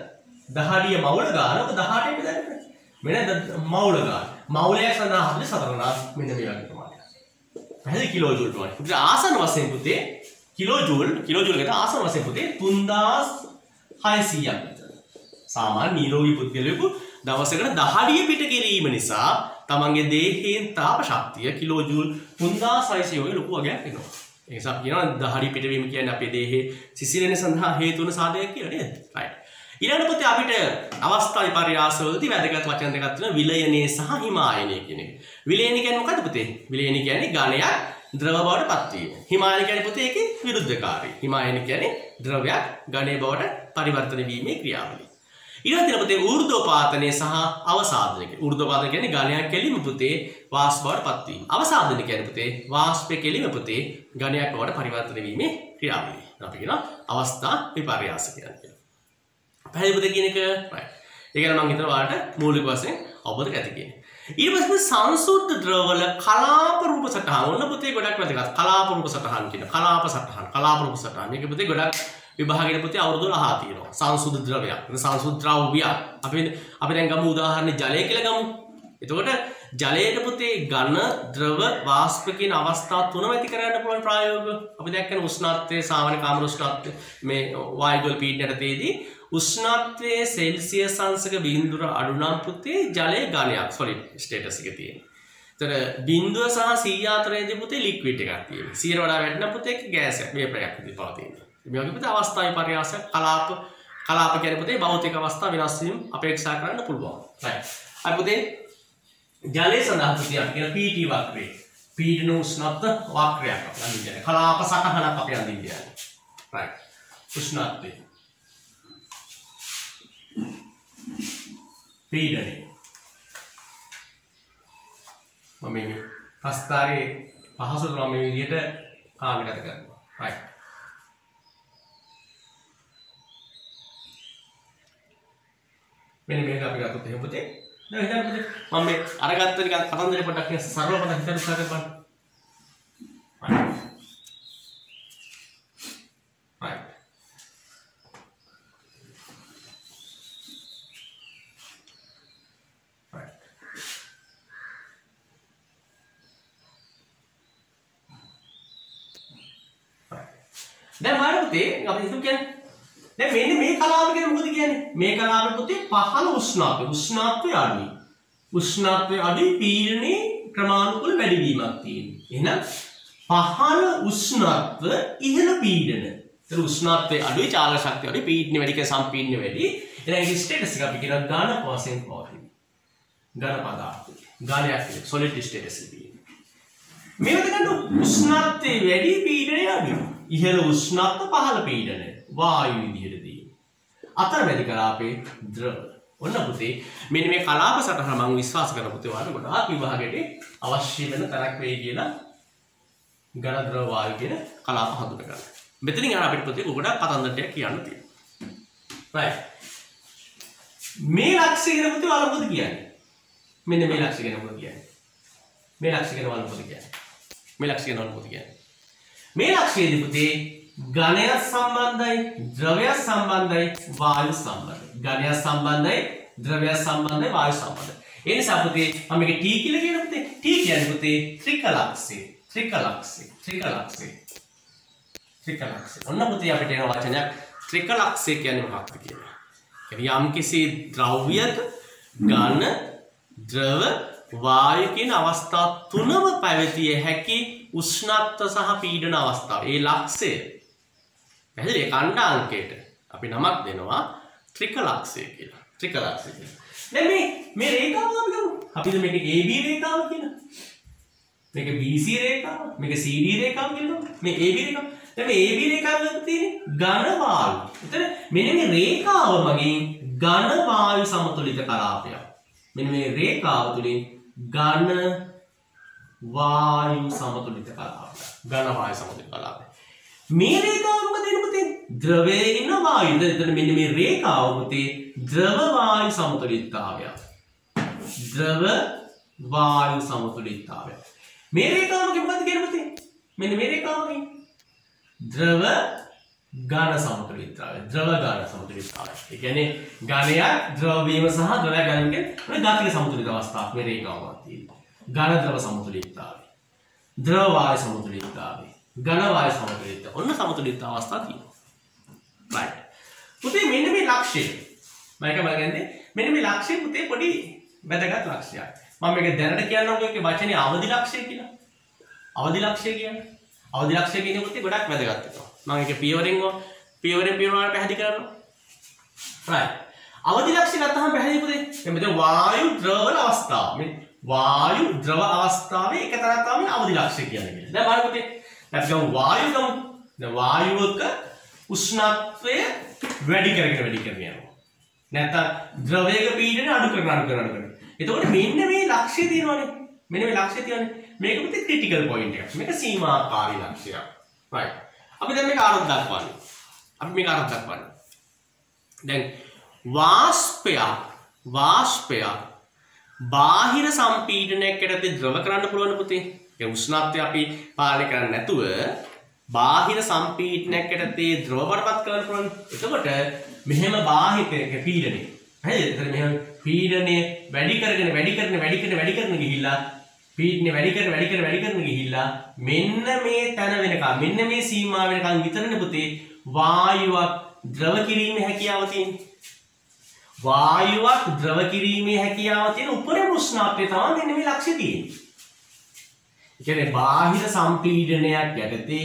දහඩිය මවුල ගාන ඔක දහඅටෙන් බෙදන්න. මෙන්න මවුල ගාන. මවුලය සඳහා හතළිස් හතර නා මෙන්න මේ වගේ ප්‍රමාණයක්. පැහැදිලි කිලෝ ජූල් ප්‍රමාණය. පුතේ ආසන වශයෙන් පුතේ කිලෝ ජූල් කිලෝ ජූල් එකට ආසන වශයෙන් පුතේ තුන්දාස් හයසීයක් විතර. සාමාන්‍ය නිරෝගී පුද්ගලයෙකු දවසකට දහඩිය පිට කිරීම නිසා තමන්ගේ දේහයෙන් තාප ශක්තිය කිලෝ ජූල් තුන්දාස් හයසීය වගේ ලොකු වගයක් වෙනවා. ඒ නිසා කියනවා දහඩිය පිටවීම කියන්නේ අපේ දේහයේ සිසිලෙන සඳහා හේතු වන සාධකයක් කියලා නේද? right. ඊළඟට පුතේ අපිට අවස්ථා විපර්යාසවලදී වැදගත් වචන දෙකක් තියෙනවා විලයනය සහ හිමායනය කියන එක. විලයනය කියන්නේ මොකද්ද පුතේ? විලයනය කියන්නේ ඝනයක් ද්‍රව බවට පත් වීම. හිමායන කියන්නේ පුතේ ඒකේ විරුද්ධකාරී. හිමායන කියන්නේ ද්‍රවයක් ඝනයේ බවට පරිවර්තන වීමේ ක්‍රියාවලිය. ඊළඟට පුතේ ඌර්ධෝපාතනය සහ අවසාදනය. ඌර්ධෝපාතන කියන්නේ ඝනයක් කෙලිම පුතේ වාෂ්ප බවට පත් වීම. අවසාදනය කියන්නේ පුතේ වාෂ්ප කෙලිම පුතේ ඝනයක් බවට පරිවර්තන වීමේ ක්‍රියාවලිය. අපි කියනවා අවස්ථා විපර්යාස කියන්නේ. පැහැදිලි පුතේ කියන එක right. ඒක නම් මම හිතනවා ඔයාලට මූලික වශයෙන් අවබෝධ ඇති කියන්නේ. ඊට පස්සේ සංසුද්ධ ද්‍රවවල කලාප රූප සටහන්. ඔන්න පුතේ ගොඩක් වැදගත්. කලාප රූප සටහන් කියන. කලාප සටහන්. කලාප රූප සටහන්. මේක පුතේ ගොඩක් විභාගයේ පුතේ අවුරුදු දහහ තියෙනවා. සංසුද්ධ ද්‍රවයක්. සංසුද්ධ ද්‍රව්‍යයක්. අපි අපි දැන් ගමු උදාහරණේ ජලය කියලා ගමු. එතකොට ජලයේ පුතේ ඝන, ද්‍රව, වාෂ්ප කියන අවස්ථා තුනම ඇති කරගන්න පුළුවන් ප්‍රායෝගිකව. අපි දැක්කනේ උෂ්ණත්වයේ සාමාන්‍ය කාමර උෂ්ණත්වය මේ වායුගෝල පීඩනයටදී උෂ්ණත්වයේ සෙල්සියස් අංශක බිඳුර අඩු නම් පුතේ ජලයේ ඝනයක් සොලිඩ් ස්ටේටස් එකේ තියෙනවා. ඒතර බිඳුව සහ සීය අතරේදී පුතේ ලික්විඩ් එකක් තියෙනවා. සීයට වඩා වැඩි නම් පුතේ ගෑස් එකක් වේපර් එකක් විදිහට පවතිනවා. මේ වගේ පුතේ අවස්ථා විපර්යාසයක් කලාප කලාප කියන්නේ පුතේ භෞතික අවස්ථා විනාශ වීම අපේක්ෂා කරන්න පුළුවන්. right. අර පුතේ ජලයේ සඳහන් පුතේ අපි කියන පීටි වක්‍රය. පීඩන උෂ්ණත්ව වක්‍රයක් අපි අඳින්නේ. කලාප සටහනක් අපි අඳින්නේ. right. උෂ්ණත්වය පීඩනය මම මේ ප්‍රස්තාරයේ පහසුට මම මේ විදිහට කාමගත කරනවා. right. මෙන්න මේක අපි ගත්තොත් එහෙම පුතේ. දැන් හිතන්න පුතේ මම මේ අරගත්ත නිකන් කතන්දරේ පොඩ්ඩක් කියන සරල පොඩ්ඩක් හිතන්න උත්සාහ කරන්න. right. දැන් බලන්න පුතේ අපි හිතමු කියන්නේ දැන් මෙන්න මේ කලාව කියන මොකද කියන්නේ මේ කලාව පුතේ පහළ උෂ්ණත්වය උෂ්ණත්වය අඩුයි උෂ්ණත්වය අඩුයි පීඩනයේ ක්‍රමානුකූල වැඩිවීමක් තියෙනවා එහෙනම් පහළ උෂ්ණත්ව ඉහළ පීඩන ඒතර උෂ්ණත්වය අඩුයි චාලක ශක්තිය අඩුයි පීඩනය වැඩි කියන සම්පීඩනය වැඩි එහෙනම් ඒකේ ස්ටේටස් එක අපි කියනවා ඝන වශයෙන් පවතින ඝන පදාර්ථ ඝනයක් කියන සොලිඩ් ස්ටේටස් එක මේකට ගන්න උෂ්ණත්වය වැඩි පීඩනය අඩුයි ඉහළ උෂ්ණත්ව පහළ පීඩනය වායු විදිහටදී අතරමැදි කලාපේ ද්‍රව ඔන්න පුතේ මෙන්න මේ කලාප සටහන මම විශ්වාස කරන පුතේ ඔයාලට ගොඩාක් විභාගයේ අවශ්‍ය වෙන තරක් වෙයි කියලා ඝන ද්‍රව වායු කියන කලාප හඳුනා ගන්න. මෙතනින් අර අපිට පුතේ ගොඩාක් කතන්දරයක් කියන්න තියෙනවා. right. මේ ලක්ෂ්‍ය ගැන පුතේ ඔයාලා මොකද කියන්නේ? මෙන්න මේ ලක්ෂ්‍ය ගැන මොකද කියන්නේ? මේ ලක්ෂ්‍ය ගැන ඔයාලා මොකද කියන්නේ? මේ ලක්ෂ්‍ය ගැන ඔයාලා මොකද කියන්නේ? මේ ලක්ෂ්‍යයේදී පුතේ ඝනය සම්බන්ධයි ද්‍රවය සම්බන්ධයි වායු සම්බන්ධයි ඝනය සම්බන්ධයි ද්‍රවය සම්බන්ධයි වායු සම්බන්ධයි ඒ නිසා පුතේ මම මේක T කියලා කියන පුතේ T කියන්නේ පුතේ ත්‍රිකලක්ෂය ත්‍රිකලක්ෂය ත්‍රිකලක්ෂය ත්‍රිකලක්ෂය ඔන්න පුතේ අපිට එන වචනයක් ත්‍රිකලක්ෂය කියන්නේ මොකක්ද කියලා. කියන්නේ යම්කිසි ද්‍රව්‍යයක ඝන ද්‍රව වායු කියන අවස්ථා තුනම පැවතිය හැකි උෂ්ණත්ව සහ පීඩන අවස්ථාව. ඒ ලක්ෂය පැහැදිලි ඒ ඛණ්ඩාංකයට අපි නමක් දෙනවා ත්‍රිකලක්ෂය කියලා. ත්‍රිකලක්ෂය කියලා. දැන් මේ මේ රේඛාව අපි ගමු. අපිට මේක A B රේඛාව කියලා. මේක B C රේඛාව, මේක C D රේඛාව කියලා. මේ A B රේඛාව. දැන් මේ A B රේඛාව වල තියෙන්නේ ඝන වායු. එතන මෙන්න මේ රේඛාව මගින් ඝන වායු සමතුලිත කලාපයක්. මෙන්න මේ රේඛාව තුලින් ඝන වායු සමතුලිත කලාපයක්. ඝන වායු සමතුලිත කලාපයක්. මේ රේඛාව මොකද වෙන්නේ පුතේ? ද්‍රවයේ ඉන්න වායු. එතන මෙන්න මේ රේඛාව පුතේ ද්‍රව වායු සමතුලිතතාවය. ද්‍රව වායු සමතුලිතතාවය. මේ රේඛාව මොකක්ද කියන්නේ පුතේ? මෙන්න මේ රේඛාව ද්‍රව ඝන සමතුලිතතාවය. ද්‍රව ඝන සමතුලිතතාවය. ඒ කියන්නේ ඝනයක් ද්‍රව වීම සහ ද්‍රවයක් ඝන කියන්නේ ගතික සමතුලිත අවස්ථාවක් මේ රේඛාවක තියෙනවා. ඝන ද්‍රව සමතුලිතතාවය. ද්‍රව වායු සමතුලිතතාවය. ඝන වායු සමතුලිතතාවය. ඔන්න සමතුලිත අවස්ථා තියෙනවා. right. පුතේ මෙන්න මේ ලක්ෂ්‍යය. මම එක බලගන්නේ මෙන්න මේ ලක්ෂ්‍යය පුතේ පොඩි වැදගත් ලක්ෂ්‍යයක්. මම මේක දැනට කියන්නම් ඔයගේ වචනේ අවදි ලක්ෂ්‍යය කියලා. අවදි ලක්ෂ්‍යය කියන්නේ අවදි ලක්ෂ්‍යය කියන්නේ පුතේ ගොඩක් වැදගත් එකක්. මම ඒක පියවරෙන් පියවරෙන් පියවරට පැහැදිලි කරනවා. right. අවදි ලක්ෂ්‍ය ගත්තාම පැහැදිලි පුතේ. දැන් මෙතන වායු ද්‍රව වල අවස්ථාව. මේ වායු ද්‍රව අවස්ථාවේ එක තරක් තමයි අවදි ලක්ෂ්‍ය කියන්නේ කියලා. දැන් බලන්න පුතේ. අපි ගමු වායු ගමු. දැන් වායුවක උෂ්ණත්වය වැඩි කරගෙන වැඩි කරගෙන යනවා. නැත්නම් ද්‍රවයක පීඩනය අඩු කරන අඩු කරන අඩු කරන. එතකොට මෙන්න මේ ලක්ෂ්‍ය තියෙනවානේ. මෙන්න මේ ලක්ෂ්‍ය තියෙනවානේ. මේක පුතේ ක්‍රිටිකල් පොයින්ට් එකක්. මේක සීමාකාරී ලක්ෂ්‍යයක්. right. අපි දැන් මේක ආරම්භ දක්වන්නේ. අපි මේක ආරම්භ දක්වන්නේ. දැන් වාෂ්පය වාෂ්පය බාහිර සම්පීඩනයක් යටතේ ද්‍රව කරන්න පුළුවන් පුතේ. ඒ උෂ්ණත්වය අපි පාලනය කරන්නේ නැතුව බාහිර සම්පීඩනයක් යටතේ ද්‍රව වඩපත් කරන්න පුළුවන්. එතකොට මෙහෙම බාහිර පීඩනය. හරිද? එතන මෙහෙම පීඩනය වැඩි කරගෙන වැඩි කරගෙන වැඩි කරගෙන වැඩි කරගෙන ගිහිල්ලා පීඩනය වැඩි කරගෙන වැඩි කරගෙන වැඩි කරගෙන ගිහිල්ලා මෙන්න මේ තැන වෙනකම් මෙන්න මේ සීමාව වෙනකම් විතරනේ පුතේ වායුවක් ද්‍රව කිරීමේ හැකියාව තියෙන්නේ. වායුවක් ද්‍රව කිරීමේ හැකියාව තියෙන උපරිම උෂ්ණත්වය තමයි මෙන්න මේ ලක්ෂ්‍ය තියෙන්නේ. ඒ කියන්නේ බාහිර සම්පීඩනයක් යටතේ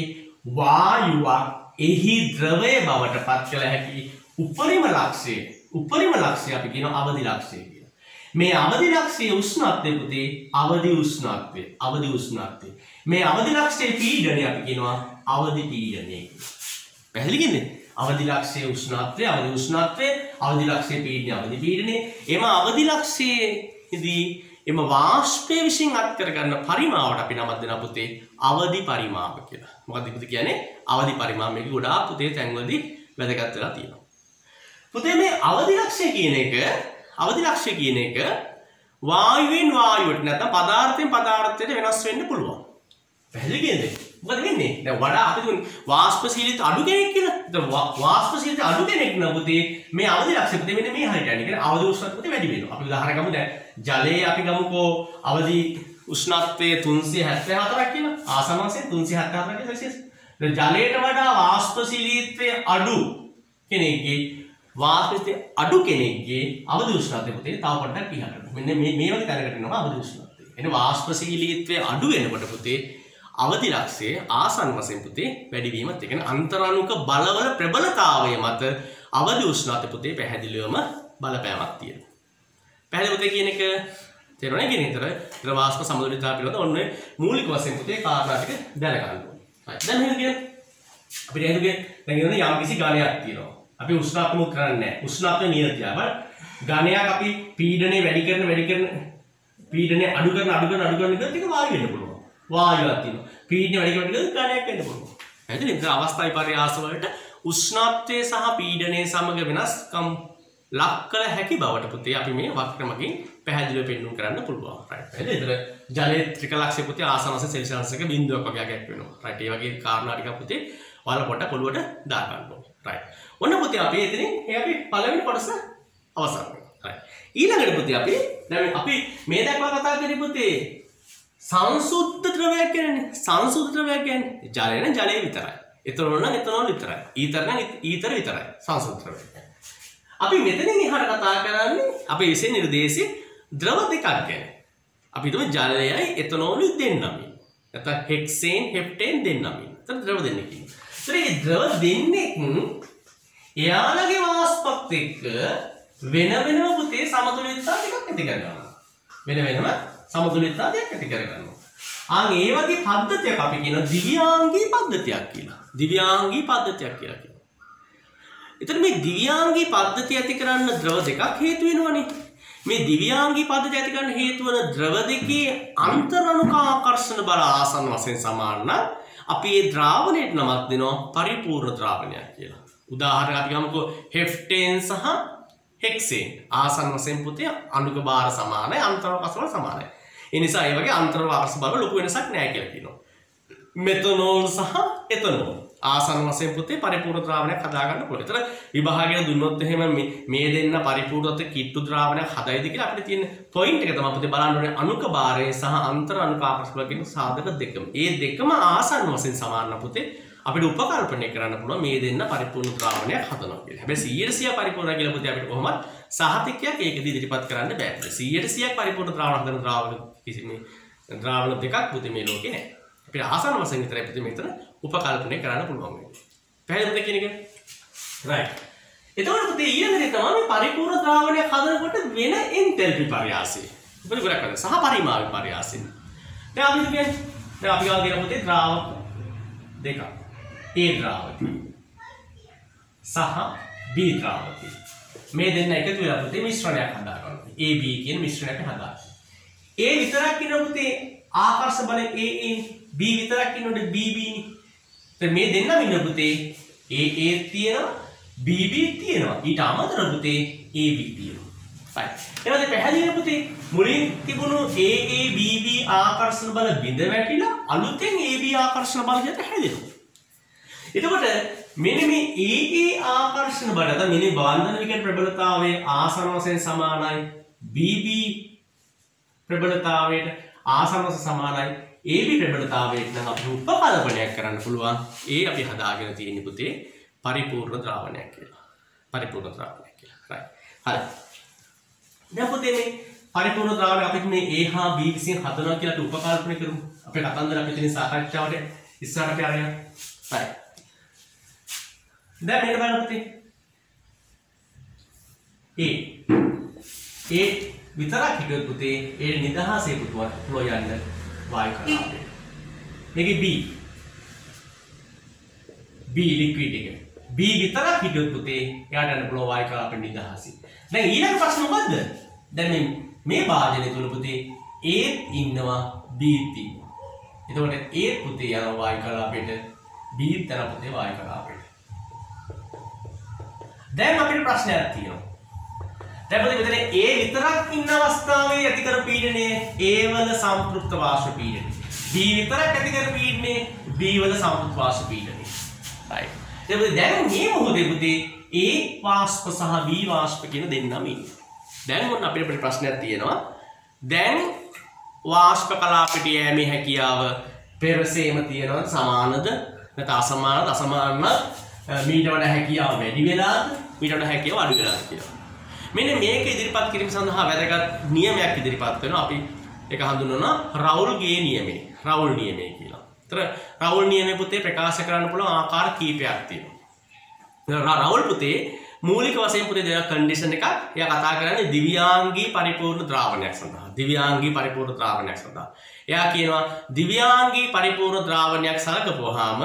වායුවක් එහි ද්‍රවය බවට පත් කළ හැකි උපරිම ලක්ෂ්‍යය උපරිම ලක්ෂ්‍යය අපි කියනවා අවදි ලක්ෂ්‍යය කියලා. මේ අවදි ලක්ෂ්‍යයේ උෂ්ණත්වය පුතේ අවදි උෂ්ණත්වය අවදි උෂ්ණත්වය. මේ අවදි ලක්ෂ්‍යයේ පීඩනය අපි කියනවා අවදි පීඩනය කියලා. පැහැදිලිද? අවදි ලක්ෂ්‍යයේ උෂ්ණත්වය අවදි උෂ්ණත්වය අවදි ලක්ෂ්‍යයේ පීඩනය අවදි පීඩනය. එම අවදි ලක්ෂ්‍යයේදී එම වාෂ්පය විසින් අත් කරගන්න පරිමාවට අපි නමක් දෙනවා පුතේ අවදි පරිමාව කියලා. මොකක්ද පුතේ කියන්නේ? අවදි පරිමාව. මේක ගොඩාක් පුතේ තැන්වලදී වැදගත් වෙලා තියෙනවා. පුතේ මේ අවදි ලක්ෂ්‍ය කියන එක අවදි ලක්ෂ්‍ය කියන එක වායුවෙන් වායුවට නැත්නම් පදාර්ථයෙන් පදාර්ථයට වෙනස් වෙන්න පුළුවන්. පැහැදිලිද? මොකද වෙන්නේ? දැන් වඩා අපි දුන්නේ වාෂ්පශීලීත්වය අඩු කෙනෙක් කියලා. දැන් වාෂ්පශීලීත්වය අඩු කෙනෙක් නම් පුතේ මේ අවදි ලක්ෂ්‍ය පුතේ මෙන්න මේ හරියට යන්නේ. කියන්නේ අවදි උෂ්ණත්වය වැඩි වෙනවා. අපි උදාහරණ ගමු දැන් ජලයේ අපි ගමුකෝ අවදි උෂ්ණත්වය තුන්සිය හැත්තෑ හතරක් කියලා. ආසන්න වශයෙන් තුන්සිය හැත්තෑ හතරක් සෙල්සියස්. දැන් ජලයට වඩා වාෂ්පශීලීත්වය අඩු කෙනෙක්ගේ වාෂ්පශීලීත්වය අඩු කෙනෙක්ගේ අවදි උෂ්ණත්වය පුතේ තව පොඩ්ඩක් ඉහළට. මෙන්න මේ මේ වගේ තැනකට එනවා අවදි උෂ්ණත්වය. එනේ වාෂ්පශීලීත්වය අඩු වෙනකොට පුතේ අවදි ලක්ෂ්‍යයේ ආසන්න වශයෙන් පුතේ වැඩි වීමත් ඒ කියන්නේ අන්තරාණුක බලවල ප්‍රබලතාවය මත අවදි උෂ්ණත්වය පුතේ පැහැදිලිවම බලපෑමක් තියෙනවා. පැහැදිලි පුතේ කියන එක තේරුණා කියන විතර ද්‍රවාෂ්ප සමතුලිතතාව පිළිබඳ ඔන්න මූලික වශයෙන් පුතේ කාරණා ටික දැනගන්න ඕනේ. හරි. දැන් මෙහෙම කියන අපිට එහෙම දැන් කියන යම් කිසි ඝනයක් තියෙනවා. අපි උෂ්ණත්වය මුක් කරන්නේ නැහැ. උෂ්ණත්වය නියතිය. බල ඝනයක් අපි පීඩනය වැඩි කරන වැඩි කරන පීඩනය අඩු කරන අඩු කරන අඩු කරන එක ටික වායු වෙන්න පුළුවන්. වායුවක් තියෙනවා. පීඩනය වැඩි කරන එක ඝනයක් වෙන්න පුළුවන්. හරිද? ඉතින් අවස්ථා විපර්යාස වලට උෂ්ණත්වය සහ පීඩනය සමග වෙනස්කම් ලක් කළ හැකි බවට පුතේ අපි මේ වක්‍රමකින් පැහැදිලිව පෙන්වන්න කරන්න පුළුවන්. රයිට්. හරිද? ඒතර ජලයේ ත්‍රිකලක්ෂය පුතේ ආසන්න වශයෙන් සෙල්සියස් එක බිඳුවක් වගේ ගැට් වෙනවා. රයිට්. ඒ වගේ කාරණා ටික පුතේ ඔයාලා පොඩ්ඩක් ඔළුවට දා ගන්න ඕනේ. රයිට්. ඔන්න පුතේ අපි එතනින් මේ අපි පළවෙනි කොටස අවසන් කරනවා. රයිට්. ඊළඟට පුතේ අපි දැන් අපි මේ දක්වා කතා කරේ පුතේ සංසුද්ධ ද්‍රවයක් කියන්නේ සංසුද්ධ ද්‍රවයක් කියන්නේ ජලය නම් ජලය විතරයි. එතනොල් නම් එතනොල් විතරයි. ඊතර නම් ඊතර විතරයි. සංසුද්ධ ද්‍රවය. අපි මෙතනින් එහාට කතා කරන්නේ අපේ විශේෂ නිර්දේශයේ ද්‍රව දෙකක් ගැන. අපි හිතමු ජලයයි එතනෝලුයි දෙන්නම ඉන්නවා. නැත්නම් හෙක්සේන් හෙප්ටේන් දෙන්නම ඉන්නවා. ඒතර ද්‍රව දෙන්නෙක් ඉන්නවා. ඒතර මේ ද්‍රව දෙන්නෙක් එයාලගේ වාෂ්පත් එක්ක වෙන වෙනම පුතේ සමතුලිතතාව ටිකක් ඇති කරගන්නවා. වෙන වෙනම සමතුලිතතාවයක් ඇති කරගන්නවා. ආන් ඒ වගේ පද්ධතියක් අපි කියනවා දිව්‍යාංගී පද්ධතියක් කියලා. දිව්‍යාංගී පද්ධතියක් කියලා කියනවා. එතකොට මේ දිව්‍යාංගී පද්ධතිය ඇති කරන්න ද්‍රව දෙකක් හේතු වෙනවනේ. මේ දිව්‍යාංගී පද්ධතිය ඇති කරන්න හේතු වන ද්‍රව දෙකේ අන්තරණුක ආකර්ෂණ බල ආසන්න වශයෙන් සමාන නම් අපි ඒ ද්‍රාවණයට නමක් දෙනවා පරිපූර්ණ ද්‍රාවණයක් කියලා. උදාහරණයක් අපි ගමුකෝ හෙෆ්ටේන් සහ හෙක්සේන් ආසන්න වශයෙන් පුතේ අණුක භාර සමානයි අන්තරණුක ආකර්ෂණ සමානයි. ඒ නිසා ඒ වගේ අන්තරණුක ආකර්ෂණ බල ලොකු වෙනසක් නැහැ කියලා කියනවා. මෙතනෝල් සහ එතනෝල් ආසන්න වශයෙන් පුතේ පරිපූර්ණ ද්‍රාවණයක් හදා ගන්න පුළුවන්. ඒතර විභාගයෙන් දුන්නොත් එහෙම මේ දෙන්න පරිපූර්ණත්ව කිට්ටු ද්‍රාවණයක් හදයිද කියලා අපිට තියෙන පොයින්ට් එක තමයි පුතේ බලන්න ඕනේ අණුක භාරය සහ අන්තර අණුක ආකර්ෂණ කියන සාධක දෙකම. ඒ දෙකම ආසන්න වශයෙන් සමාන නම් පුතේ අපිට උපකල්පනය කරන්න පුළුවන් මේ දෙන්න පරිපූර්ණ ද්‍රාවණයක් හදනවා කියලා. හැබැයි සීයට සීයක් පරිපූර්ණ කියලා පුතේ අපිට කොහොමද සහතිකයක් ඒකදී ඉදිරිපත් කරන්න බෑ. සීයට සීයක් පරිපූර්ණ ද්‍රාවණ හදන ද්‍රාවණ කිසිම ද්‍රාවණ දෙකක් පුතේ මේ ලෝකේ නැහැ. අපිට ආසන්න වශයෙන් විතරයි පුතේ මෙතන උපකල්පනය කරන්න පුළුවන් වෙන්නේ. පැහැදිලිද කියන එක? right. එතකොට පුතේ ඊළඟට තමයි පරිපූර්ණ ද්‍රාවණයක් හදනකොට වෙන එන්තැල්පි පරියාසය. උපරිම ගොඩක් කරලා සහ පරිමාණ පරියාසය. දැන් අපි කියන්නේ දැන් අපි ගාව කියන පුතේ ද්‍රාවක දෙකක්. A ද්‍රාවකය සහ B ද්‍රාවකය. මේ දෙන්න එකතු වෙලා පුතේ මිශ්‍රණයක් හදා ගන්නවා. A B කියන මිශ්‍රණයක් හදා. A විතරක් කියන පුතේ ආකර්ෂ බල A A B විතරක් ඉන්නොත් B B නේ. දැන් මේ දෙන්නම ඉන්න පුතේ A A තියෙනවා B B තියෙනවා. ඊට අමතරව පුතේ A B තියෙනවා. right. එහෙනම් පැහැදිලිද පුතේ මුලින් තිබුණු A A B B ආකර්ෂණ බල බිඳ වැටිලා අලුතෙන් A B ආකර්ෂණ බල දෙක හැදෙනවා. එතකොට මෙන්න මේ A A ආකර්ෂණ බල නැත්නම් මෙන්න බන්ධන විකල්ප ප්‍රබලතාවයේ ආසන්න වශයෙන් සමානයි B B ප්‍රබලතාවයට ආසන්න වශයෙන් සමානයි A B ප්‍රබලතාවයට නම් අපි උපකල්පනයක් කරන්න පුළුවන්. ඒ අපි හදාගෙන තියෙන පුතේ පරිපූර්ණ ද්‍රාවණයක් කියලා. පරිපූර්ණ ද්‍රාවණයක් කියලා. right. හරි. දැන් පුතේ මේ පරිපූර්ණ ද්‍රාවණය අපිට මේ A හා B විසින් හදනවා කියලා අපි උපකල්පනය කරමු. අපේ කතන්දර අපි තියෙන සාකච්ඡාවට ඉස්සරහට අපි අරගෙන. right. දැන් මෙන්න බලන්න පුතේ. A A විතරක් හිතුවොත් පුතේ ඒ නිදහසේ පුතුවා ෆ්ලෝ යන්න වායු කලාපය. මේකේ B B ලික්විඩ් එක. B විතරක් හිටියොත් පුතේ එයාට යන පුළුවන් වායු කලාපෙ නිදහසයි. දැන් ඊළඟ ප්‍රශ්න මොකද්ද? දැන් මේ මේ භාජනය තුල පුතේ A ඉන්නවා B ඉන්නවා. එතකොට A පුතේ යන වායු කලාපෙට B යන පුතේ වායු කලාපෙට. දැන් අපිට ප්‍රශ්නයක් තියෙනවා. දැන් පුතේ මෙතන A විතරක් ඉන්න අවස්ථාවේ ඇති කර පීඩනය A වල සම්ප්‍රයුක්ත වාෂ්ප පීඩනය. B විතරක් ඇති කර පීඩනය B වල සම්ප්‍රයුක්ත වාෂ්ප පීඩනය. right. දැන් මේ මොහොතේ පුතේ A වාෂ්ප සහ B වාෂ්ප කියන දෙන්නම ඉන්නේ. දැන් මොන අපිට ප්‍රශ්නයක් තියෙනවා. දැන් වාෂ්ප කලාපයට යෑමේ හැකියාව පෙරසේම තියෙනවා සමානද නැත්නම් අසමානද අසමාන මීට වඩා හැකියාව වැඩි වෙලාද මීට වඩා හැකියාව අඩු වෙලාද කියලා. මෙන්න මේක ඉදිරිපත් කිරීම සඳහා වැදගත් නියමයක් ඉදිරිපත් වෙනවා. අපි ඒක හඳුන්වනවා රවුල්ගේ නියමය. රවුල් නියමය කියලා. ඒතර රවුල් නියමයේ පුතේ ප්‍රකාශ කරන්න පුළුවන් ආකාර කීපයක් තියෙනවා. රවුල් පුතේ මූලික වශයෙන් පුතේ දෙයක් කන්ඩිෂන් එකක්. එයා කතා කරන්නේ දිව්‍යාංගී පරිපූර්ණ ද්‍රාවණයක් සඳහා. දිව්‍යාංගී පරිපූර්ණ ද්‍රාවණයක් සඳහා. එයා කියනවා දිව්‍යාංගී පරිපූර්ණ ද්‍රාවණයක් සලකපුවාම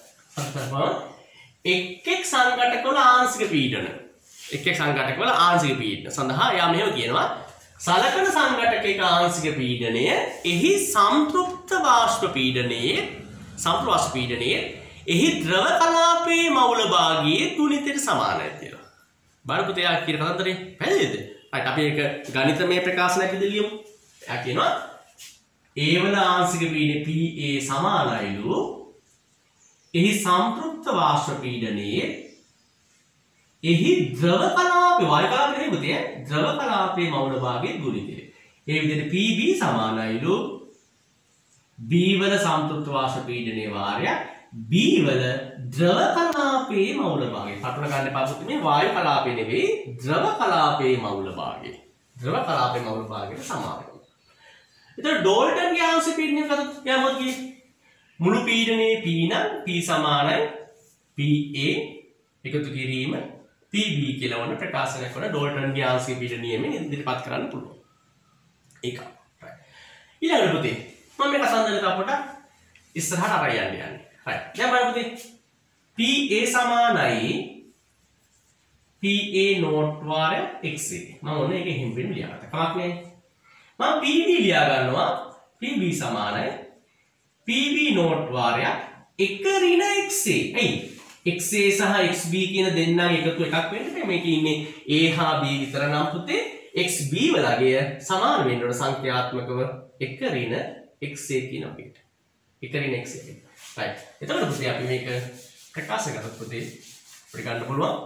එක් එක් සංඝටකවල ආංශික පීඩන එක් එක් සංඝටකවල ආංශික පීඩන සඳහා එයා මෙහෙම කියනවා සලකන සංඝටකයක ආංශික පීඩනය එහි සම්ප්‍රයුක්ත වාෂ්ප පීඩනයේ සම්ප්‍රයුක්ත වාෂ්ප පීඩනයේ එහි ද්‍රව කලාපයේ මවුල භාගයේ තුනිතට සමානයි කියලා. බලපු තේ කියන කතන්දරේ පැහැදිලිද? right අපි ඒක ගණිතමය ප්‍රකාශනයක් විදිහට ලියමු. එයා කියනවා A වල ආංශික පීඩනය P A සමානයිලු එහි සම්ප්‍රයුක්ත වාෂ්ප පීඩනයේ එහි ද්‍රව කලාපේ වායු කලාපේ නෙමෙයි පුතේ ද්‍රව කලාපේ මවුල භාගයේ ගුණිතය. ඒ විදිහට P B සමානයිලු B වල සම්ප්‍රයුක්ත වාෂ්ප පීඩනයේ වාරය B වල ද්‍රව කලාපේ මවුල භාගය. පටල ගන්න එපා පුතේ මේ වායු කලාපේ නෙවෙයි ද්‍රව කලාපේ මවුල භාගය. ද්‍රව කලාපේ මවුල භාගයට සමානයි. එතකොට ඩෝල්ටන්ගේ ආංශික පීඩනය කතා යමොත් කියේ මුළු පීඩනයේ P නම් P සමානයි P A එකතු කිරීම P P B කියලා වුණ ප්‍රකාශනය කරන ඩෝල්ටන්ගේ ආංශික පීඩන නියමයෙන් ඉදිරිපත් කරන්න පුළුවන්. ඒක. ඊළඟට පුතේ මම මේ කසන්දරට අපට ඉස්සරහට අරන් යන්න යන්නේ. හරි. දැන් බලන්න පුතේ P A සමානයි P A නෝට් වාරය X A. මම ඕනේ ඒකේ හිම්බෙන් ලියාගත්තා. කමක් නැහැ. මම P B ලියා ගන්නවා P B සමානයි P B නෝට් වාරයක් එක ඍණ X A. ඇයි? X A සහ X B කියන දෙන්නගේ එකතු එකක් වෙන්න බෑ. මේකේ ඉන්නේ A හා B විතර නම් පුතේ X B වලගේ සමාන වෙන්න ඕන සංඛ්‍යාත්මකව එක ඍණ X A කියන අපිට. එක ඍණ X A. right. එතකොට පුතේ අපි මේක ප්‍රකාශ කරලා පුතේ අපිට ගන්න පුළුවන්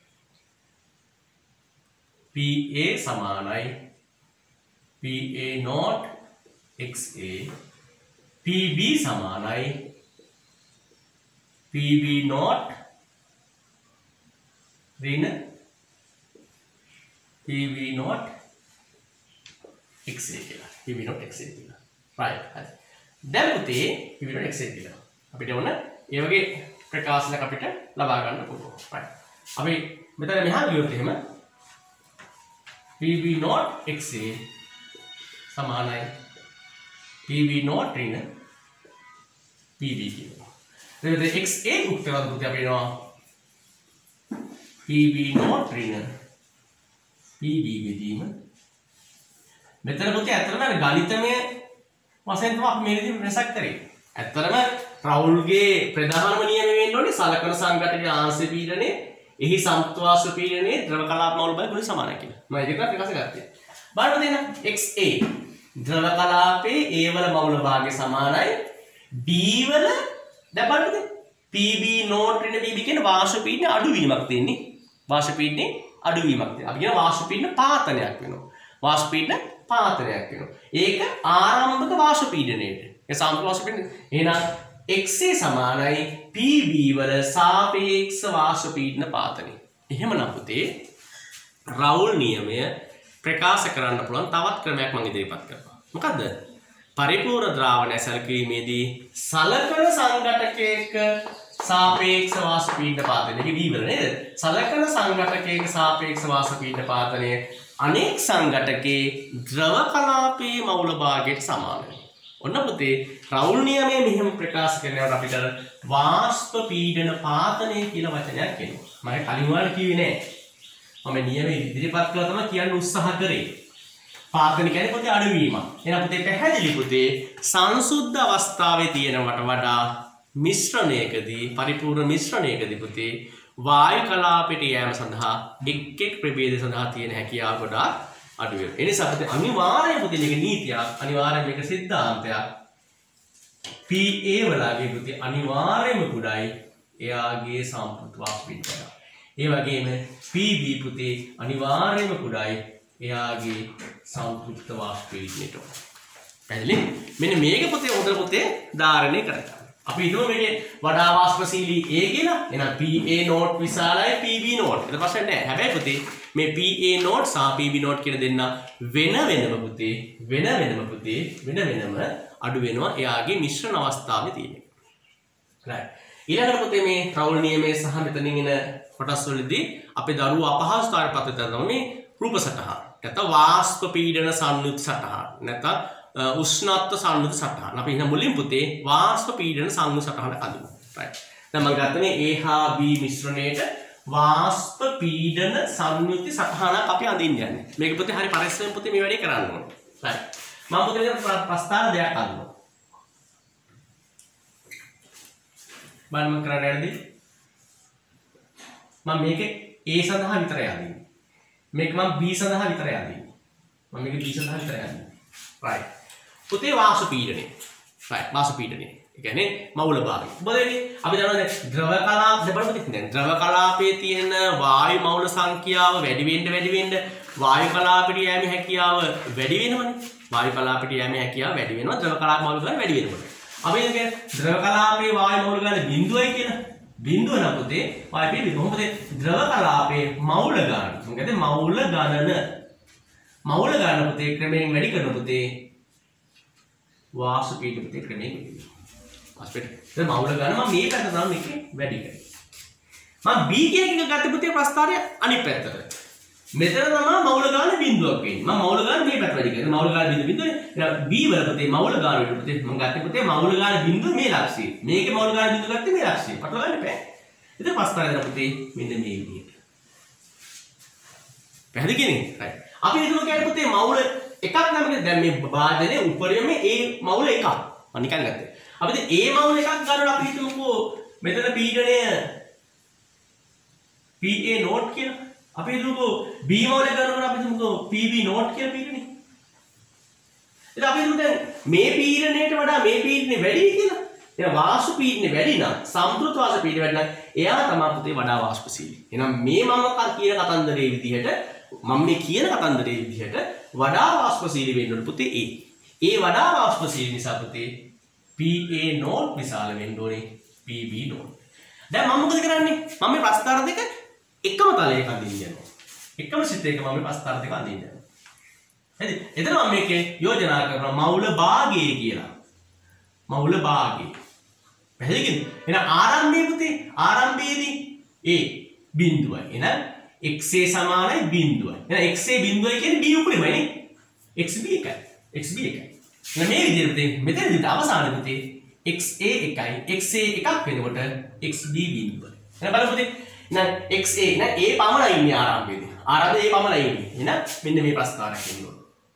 P A සමානයි P A not X A P B සමානයි P B not ऋण P B not X A කියලා. P B not X A කියලා. right. හරි. දැන් පුතේ P B not X A කියලා. අපිට ඕන ඒ වගේ ප්‍රකාශනයක් අපිට ලබා ගන්න පුළුවන්. right. අපි මෙතන මෙහා ගියොත් එහෙම P B not X A සමානයි P B not ऋण P B කියලා. එතකොට X A උත්තරවත් පුතේ අපි එනවා P B not ऋण P B ගෙදීම. මෙතන පුතේ ඇත්තටම ගණිතමය වශයෙන් තමයි අපි මේ විදිහට වෙනසක් කරේ. ඇත්තටම රවුල්ගේ ප්‍රධානම නියමය වෙන්න ඕනේ සලකන සංඝටකයේ ආංශ පීඩනයේ එහි සම්ත්වාස පීඩනයේ ද්‍රව කලාප මවුල බල ගුණ සමානයි කියලා. මම ඒක ප්‍රකාශ කරත්තේ. බලන්න දෙන්න X A ද්‍රව කලාපයේ A වල මවුල භාගය සමානයි B වල දැන් බලන්න P B not ऋण P B කියන වාෂ්ප පීඩන අඩුවීමක් තියෙන්නේ. වාෂ්ප පීඩනේ අඩුවීමක් තියෙනවා. අපි කියන වාෂ්ප පීඩන පාතනයක් වෙනවා. වාෂ්ප පීඩන පාතනයක් වෙනවා. ඒක ආරම්භක වාෂ්ප පීඩනයේට. ඒ සාමාන්‍ය වාෂ්ප පීඩන. එහෙනම් X A සමානයි P B වල සාපේක්ෂ වාෂ්ප පීඩන පාතනය. එහෙමනම් පුතේ රවුල් නියමය ප්‍රකාශ කරන්න පුළුවන් තවත් ක්‍රමයක් මම ඉදිරිපත් කරනවා. මොකද්ද? පරිපූර්ණ ද්‍රාවණය සැලකීමේදී සලකන සංඝටකයක සාපේක්ෂ වාෂ්ප පීඩන පාතනය. ඒක B වල නේද? සලකන සංඝටකයක සාපේක්ෂ වාෂ්ප පීඩන පාතනය අනෙක් සංඝටකයේ ද්‍රව කලාපයේ මවුල භාගයට සමානයි. ඔන්න පුතේ රවුල් නියමය මෙහෙම ප්‍රකාශ කරනකොට අපිට වාෂ්ප පීඩන පාතනය කියලා වචනයක් එනවා. මම කලින් වල කිව්වේ නෑ. මම නියමයේ ඉදිරිපත් කළා තමයි කියන්න උත්සාහ කරේ. පාතන කියන්නේ පුතේ අඩුවීමක්. එහෙනම් පුතේ පැහැදිලි පුතේ සංසුද්ධ අවස්ථාවේ තියෙනවට වඩා මිශ්‍රණයකදී පරිපූර්ණ මිශ්‍රණයකදී පුතේ වායු කලාපයට යෑම සඳහා එක් එක් ප්‍රභේද සඳහා තියෙන හැකියාව ගොඩාක් අඩු වෙනවා. ඒ නිසා පුතේ අනිවාර්යයෙන් පුතේ මේක නීතියක්, අනිවාර්යයෙන් මේක සිද්ධාන්තයක්. P A වලගේ පුතේ අනිවාර්යයෙන්ම කුඩායි එයාගේ සම්පූර්ණ වාෂ්ප පීඩනය. ඒ වගේම P B පුතේ අනිවාර්යයෙන්ම කුඩායි එයාගේ සංතෘප්ත වාෂ්ප පීඩනයට. පැහැදිලි? මෙන්න මේක පුතේ හොඳට පුතේ ධාරණය කරගන්න. අපි හිතමු මේකේ වඩා වාෂ්පශීලී A කියලා. එහෙනම් P A not විශාලයි P B not. ඒක ප්‍රශ්නේ නැහැ. හැබැයි පුතේ මේ P A not සහ P B not කියන දෙන්න වෙන වෙනම පුතේ වෙන වෙනම පුතේ වෙන වෙනම අඩු වෙනවා එයාගේ මිශ්‍රණ අවස්ථාවේ තියෙන. right. ඊළඟට පුතේ මේ රවුල් නියමයේ සහ මෙතනින් එන කොටස් වලදී අපේ දරුවෝ අපහසුතාවයට පත් වෙනවා මේ රූප සටහන. නැත්නම් වාෂ්ප පීඩන සංයුත් සටහන. නැත්නම් උෂ්ණත්ව සංයුත් සටහන. අපි එහෙනම් මුලින් පුතේ වාෂ්ප පීඩන සංයුත් සටහන අඳිමු. right. දැන් මම ගත්තනේ A හා B මිශ්‍රණයට වාෂ්ප පීඩන සංයුත් සටහනක් අපි අඳින්න යන්නේ. මේක පුතේ හරි පරිස්සමෙන් පුතේ මේ වැඩේ කරන්න ඕනේ. right. මම පුතේ ප්‍රස්තාර දෙයක් අඳිනවා. බලන්න මම කරන්න යන්නේ. මම මේකේ A සඳහා විතරයි අඳින්නේ. මේක මම B සඳහා විතරයි අඳින්නේ. මම මේක B සඳහා විතරයි අඳින්නේ. right. පුතේ වාෂ්ප පීඩනය. right. වාෂ්ප පීඩනය. ඒ කියන්නේ මවුල භාගය. මොකදනේ අපි දන්නවා දැන් ද්‍රව කලාප දෙපළපති දැන් ද්‍රව කලාපයේ තියෙන වායු මවුල සංඛ්‍යාව වැඩි වෙන්න වැඩි වෙන්න වායු කලාපයට යෑමේ හැකියාව වැඩි වෙනවනේ. වායු කලාපයට යෑමේ හැකියාව වැඩි වෙනවා ද්‍රව කලාප මවුල ගන්න වැඩි වෙනකොට. අපි කියන්නේ ද්‍රව කලාපයේ වායු මවුල ගන්න බිඳුවයි කියලා. බිඳුව නම් පුතේ වායු පිළිබඳ කොහොමද ද්‍රව කලාපයේ මවුල ගන්න. මොකද මවුල ගණන මවුල ගන්න පුතේ ක්‍රමයෙන් වැඩි කරන පුතේ වාෂ්ප පීඩන පුතේ ක්‍රමයෙන් වැඩි වෙනවා. වාෂ්ප පීඩන මවුල ගන්න මම මේ පැත්ත තමයි මේක වැඩි කරන්නේ. මම B කියන එක ගත්ත පුතේ ප්‍රස්ථාරය අනිත් පැත්තට. මෙතන තමයි මවුල ගාන බිඳුවක් එන්නේ. මම මවුල ගාන මේ පැත්ත වැඩි කරනවා. මවුල ගාන බිඳුව බිඳුවනේ. එහෙනම් B වල පුතේ මවුල ගාන වල පුතේ මම ගත්තේ පුතේ මවුල ගාන බිඳුව මේ ලක්ෂ්‍යය. මේකේ මවුල ගාන බිඳුව ගත්තේ මේ ලක්ෂ්‍යය. පටල ගන්න බෑ. ඉතින් ප්‍රස්ථාරය දෙන පුතේ මෙන්න මේ විදිහට. පැහැදිලි කියන්නේ? right. අපි හිතමු කියන්නේ පුතේ මවුල එකක් නම් දැන් මේ වාදනයේ උඩරිම ඒ මවුල එකක්. මම නිකන් ගත්තා. අපි දැන් ඒ මවුල එකක් ගන්නවා අපි හිතමුකෝ මෙතන පීඩනය P A නෝට් කියලා. අපි හිතමුකෝ B මවුල ගන්නකොට අපි හිතමුකෝ P B නෝට් කියලා පීඩනේ. ඉතින් අපි හිතමු දැන් මේ පීඩනයට වඩා මේ පීඩනේ වැඩි කියලා. එහෙනම් වාෂ්ප පීඩනේ වැඩි නම් සම්ප්‍රයුක්ත වාෂ්ප පීඩනේ වැඩි නම් එයා තමයි පුතේ වඩා වාෂ්පශීලී. එහෙනම් මේ මම කියන කතන්දරේ විදිහට මම මේ කියන කතන්දරේ විදිහට වඩා වාෂ්පශීලී වෙන්න ඕනේ පුතේ A. ඒ වඩා වාෂ්පශීලී නිසා පුතේ P A නෝට් විශාල වෙන්න ඕනේ P B නෝට්. දැන් මම මොකද කරන්නේ? මම මේ ප්‍රස්ථාර දෙක එකම තලයක අඳින්න යනවා. එකම සිතේක මම මේ ප්‍රස්ථාර දෙක අඳින්න යනවා. හරිද? එතන මම මේකේ යෝජනා කරනවා මවුල භාගය කියලා. මවුල භාගය. පැහැදිලිද? එහෙනම් ආරම්භයේ පුතේ ආරම්භයේදී A බිඳුවයි. එහෙනම් x a සමානයි බිඳුවයි. එහෙනම් x a බිඳුවයි කියන්නේ b උපරිමයි නේ. x b එකයි. x b එකයි. එහෙනම් මේ විදිහට පුතේ මෙතනදී අවසානයේ පුතේ x a එකයි x a එකක් වෙනකොට x b බිඳුවයි. එහෙනම් බලමු පුතේ. එහෙනම් x a නේ a පමණයි ඉන්නේ ආරම්භයේදී. ආරම්භයේ a පමණයි ඉන්නේ. එහෙනම් මෙන්න මේ ප්‍රස්ථාරයක් එනවා.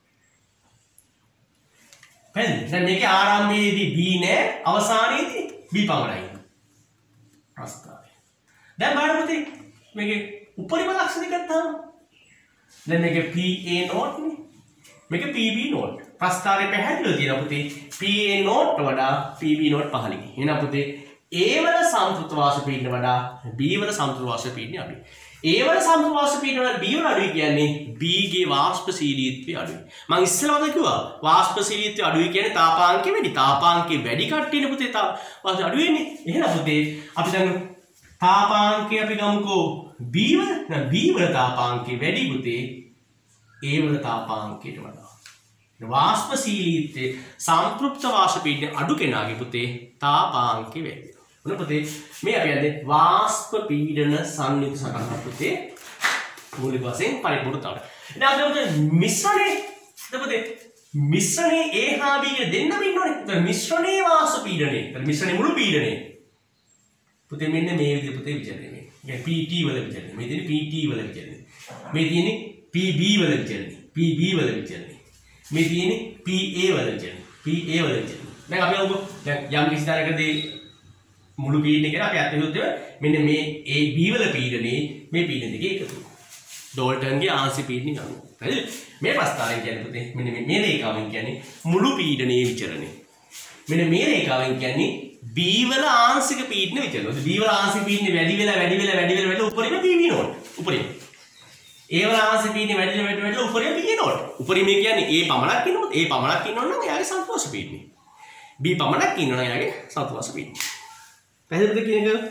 පැහැදිලිද? දැන් මේකේ ආරම්භයේදී b නෑ අවසානයේදී b පමණයි ඉන්නේ. ප්‍රස්ථාරය. දැන් බලමු පුතේ මේකේ උපරිම ලක්ෂණ ගත්තාම දැන් මේක P A නෝට් නේ මේක P B නෝට් ප්‍රස්ථාරේ පැහැදිලිව තියෙනවා පුතේ P A නෝට් වඩා P B නෝට් පහළින්. එහෙනම් පුතේ A වල සම්ප්‍රයුක්ත වාෂ්ප පීඩන වඩා B වල සම්ප්‍රයුක්ත වාෂ්ප පීඩනය අඩුයි. A වල සම්ප්‍රයුක්ත වාෂ්ප පීඩන වල B වල අඩුයි කියන්නේ B ගේ වාෂ්පශීලීත්වය අඩුයි. මම ඉස්සෙල්ලාම කිව්වා වාෂ්පශීලීත්වය අඩුයි කියන්නේ තාපාංකය වැඩි. තාපාංකය වැඩි කට්ටියනේ පුතේ වාෂ්ප අඩු වෙන්නේ. එහෙනම් පුතේ අපි දැන් තාපාංකය අපි ගමුකෝ B වල නම් B වල තාපාංකය වැඩි පුතේ A වල තාපාංකයට වඩා. වාෂ්පශීලීත්වයේ සම්ප්‍රයුක්ත වාෂ්ප පීඩනය අඩු කෙනාගේ පුතේ තාපාංකය වැඩි. මොන පුතේ මේ අපි යන්නේ වාෂ්ප පීඩන සංයුක්ත සටහන පුතේ මූලික වශයෙන් පරිපූර්ණතාවට. දැන් අපි මිශ්‍රණේ පුතේ මිශ්‍රණේ A හා B කියන දෙන්නම ඉන්නෝනේ. ඒතර මිශ්‍රණේ වාෂ්ප පීඩනය. ඒතර මිශ්‍රණේ මුළු පීඩනය. පුතේ මෙන්න මේ විදිහට පුතේ විචලනය. يعني P T වල විචලනය. මේ තියෙන්නේ P T වල විචලනය. මේ තියෙන්නේ P B වල විචලනය. P B වල විචලනය. මේ තියෙන්නේ P A වල විචලනය. P A වල විචලනය. දැන් අපි අහමු දැන් යම් කිසි තරකදී මුළු පීඩනය කියලා අපි අත්විඳින්න මෙන්න මේ A B වල පීඩනේ මේ පීඩන දෙක එකතු වෙනවා. ඩෝල්ටන්ගේ ආංශික පීඩනය අනුව. හරිද? මේ ප්‍රස්ථාරයෙන් කියන්නේ පුතේ මෙන්න මේ රේඛාවෙන් කියන්නේ මුළු පීඩනයේ විචලනය. මෙන්න මේ රේඛාවෙන් කියන්නේ B වල ආංශික පීඩන විචලනය. B වල ආංශික පීඩන වැඩි වෙලා වැඩි වෙලා වැඩි වෙලා වැඩි උපරිම P B නෝට්. උපරිම. A වල ආංශික පීඩන වැඩි වෙලා වැඩි වෙලා උපරිම P නෝට්. උපරිම කියන්නේ A පමණක් ඉන්නොත් A පමණක් ඉන්නොත් නම් එයාගේ සම්පූර්ණ පීඩනය. B පමණක් ඉන්නොත් නම් එයාගේ සම්පූර්ණ පීඩනය. පැහැදිලිද කියන එක?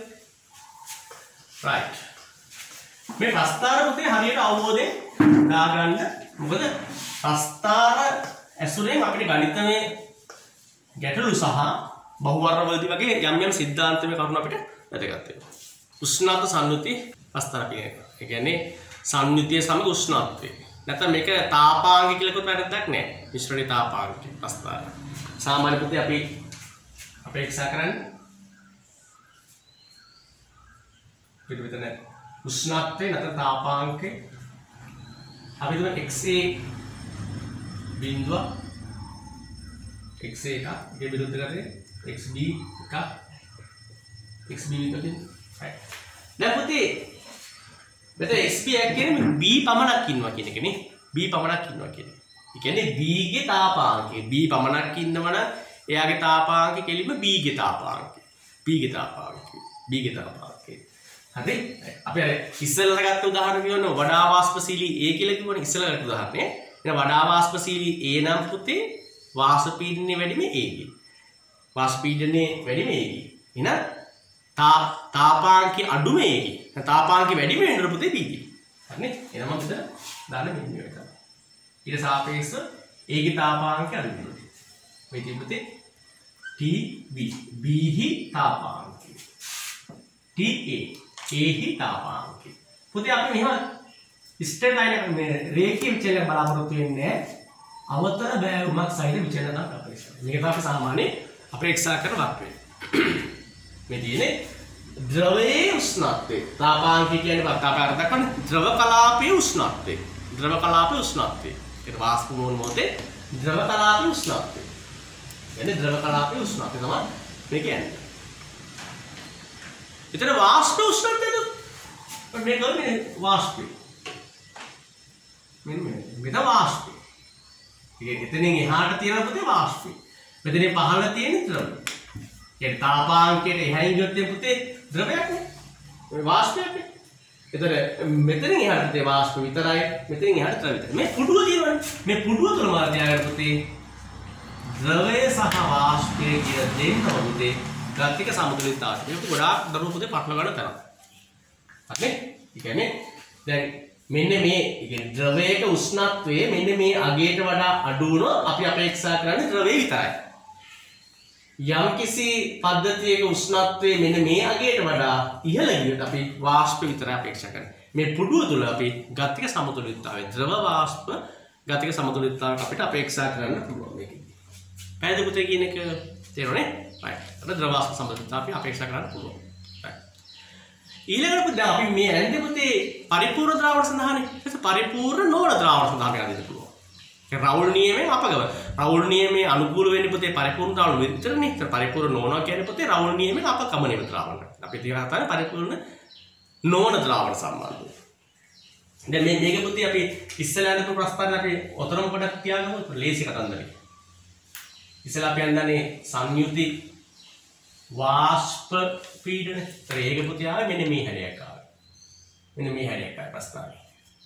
right. මේ ප්‍රස්ථාර පුතේ හරියට අවබෝධයෙන් දාගන්න. මොකද ප්‍රස්ථාර ඇසුරෙන් අපිට ගණිතමය ගැටලු සහ බහුවර්ණවලදී වගේ යම් යම් සිද්ධාන්තමය කරුණු අපිට වැදගත් වෙනවා. උෂ්ණාත සංයුති ප්‍රස්ථාර කියන එක. ඒ කියන්නේ සංයුතිය සමග උෂ්ණත්වය. නැත්නම් මේක තාපාංග කියලා කොට වැරද්දක් නෑ. මිශ්‍රණේ තාපාංග ප්‍රස්ථාර. සාමාන්‍ය පුතේ අපි අපේක්ෂා කරන්නේ පිටුවිතන උෂ්ණත්වය නැත්නම් තාපාංකය අපි දුන X A බිඳුව X A එක ගේ විරුද්ධ කරේ X B එක X B විරුද්ධ right. දැන් පුතේ මෙතන X B එක කියන්නේ B පමණක් ඉන්නවා කියන එක නේ. B පමණක් ඉන්නවා කියන්නේ. ඒ කියන්නේ B ගේ තාපාංකය B පමණක් ඉන්නවනම් එයාගේ තාපාංකය කෙලින්ම B ගේ තාපාංකය. B ගේ තාපාංකය. B ගේ තාපාංකය. හරි? අපි අර ඉස්සෙල්ලා ගත්ත උදාහරණ කියවන වඩා වාෂ්පශීලී A කියලා කිව්වනේ ඉස්සෙල්ලා ගත්ත උදාහරණේ. එහෙනම් වඩා වාෂ්පශීලී A නම් පුතේ වාෂ්ප පීඩනය වැඩිම A ගේ. වාෂ්ප පීඩනය වැඩිම A ගේ. එහෙනම් තා තාපාංකය අඩුම A ගේ. තාපාංකය වැඩිම වෙනකොට පුතේ B ගේ. හරිනේ? එහෙනම් මම මෙතන දාන්න මෙන්න මේක. ඊට සාපේක්ෂව A ගේ තාපාංකය අඩු වෙනවා. මේ තියෙන්නේ පුතේ T B B හි තාපාංකය T A එහි තාපාංකය. පුතේ අපි මෙහෙම ස්ට්‍රේට් ලයින් එක මේ රේඛීය විචලනයක් බලාපොරොත්තු වෙන්නේ අවතර බෑවුමක් සහිත විචලනයක් අපේක්ෂා. මේක තමයි සාමාන්‍ය අපේක්ෂා කරන වක්‍රය. මේ තියෙන්නේ ද්‍රවයේ උෂ්ණත්වය. තාපාංකය කියන්නේ අපට අර්ථ දක්වන්නේ ද්‍රව කලාපයේ උෂ්ණත්වය. ද්‍රව කලාපයේ උෂ්ණත්වය. ඒක වාෂ්ප වුණ මොහොතේ ද්‍රව කලාපයේ උෂ්ණත්වය. එන්නේ ද්‍රව කලාපයේ උෂ්ණත්වය තමයි මේ කියන්නේ. इतना वाष्प उष्णत्वය तो මේ ගන්නේ වාෂ්පය. මෙන්න මෙතන වාෂ්පය. ඉතින් එතනින් එහාට තියෙන පුතේ වාෂ්පය. මෙතනින් පහළ තියෙන ද්‍රවය. ඒ තාපාංකයට එහායින් ගියොත් පුතේ ද්‍රවයක් නේ. මේ වාෂ්පයක් නේ. එතන මෙතනින් එහාට තියෙන වාෂ්ප විතරයි. මෙතනින් එහාට ද්‍රවය විතරයි. මේ පුඩුව තියෙනවනේ. මේ පුඩුව තුල මාර්ගය තියාගන්න පුතේ ද්‍රවය සහ වාෂ්පය කියන දෙන්නම පුතේ ගතික සමතුලිතතාවය. මේක ගොඩාක් දරුවෝ පුතේ පටල ගන්න තරම්. හරිනේ? ඒ කියන්නේ දැන් මෙන්න මේ කියන්නේ ද්‍රවයක උෂ්ණත්වය මෙන්න මේ අගයට වඩා අඩු වුණොත් අපි අපේක්ෂා කරන්නේ ද්‍රවය විතරයි. යම්කිසි පද්ධතියක උෂ්ණත්වය මෙන්න මේ අගයට වඩා ඉහළ ගියොත් අපි වාෂ්ප විතරයි අපේක්ෂා කරන්නේ. මේ පුඩුව තුල අපි ගතික සමතුලිතතාවය ද්‍රව වාෂ්ප ගතික සමතුලිතතාවයට අපිට අපේක්ෂා කරන්න පුළුවන් මේකෙදි. පැහැදිලි පුතේ කියන එක තේරුණේ? right. අර ද්‍රව වාෂ්ප සමතුලිතතාවය අපි අපේක්ෂා කරන්න පුළුවන්. right. ඊළඟට පුතේ අපි මේ ඇන්දේ පුතේ පරිපූර්ණ ද්‍රාවණ සඳහානේ. ඒක පරිපූර්ණ නොවන ද්‍රාවණ සඳහා අපි අදින්න පුළුවන්. ඒ රවුල් නියමයෙන් අපගම. රවුල් නියමයේ අනුකූල වෙන්නේ පුතේ පරිපූර්ණ ද්‍රාවණ විතරනේ. ඒක පරිපූර්ණ නොවනවා කියන්නේ පුතේ රවුල් නියමයෙන් අපකමනේ ද්‍රාවණ. අපි තියන හතරේ පරිපූර්ණ නොවන ද්‍රාවණ සම්බන්ධයි. දැන් මේ මේක පුතේ අපි ඉස්සෙල්ලා අඳපු ප්‍රස්තාරණ අපි ඔතරම් පොඩක් තියාගමු ලේසි කතන්දරේ. ඉස්සෙල්ලා අපි අඳන්නේ සංයුති වාෂ්ප පීඩන. ඒක පුතේ ආවේ මෙන්න මේ හැඩයක් ආවේ. මෙන්න මේ හැඩයක් ආවේ ප්‍රස්තාරය.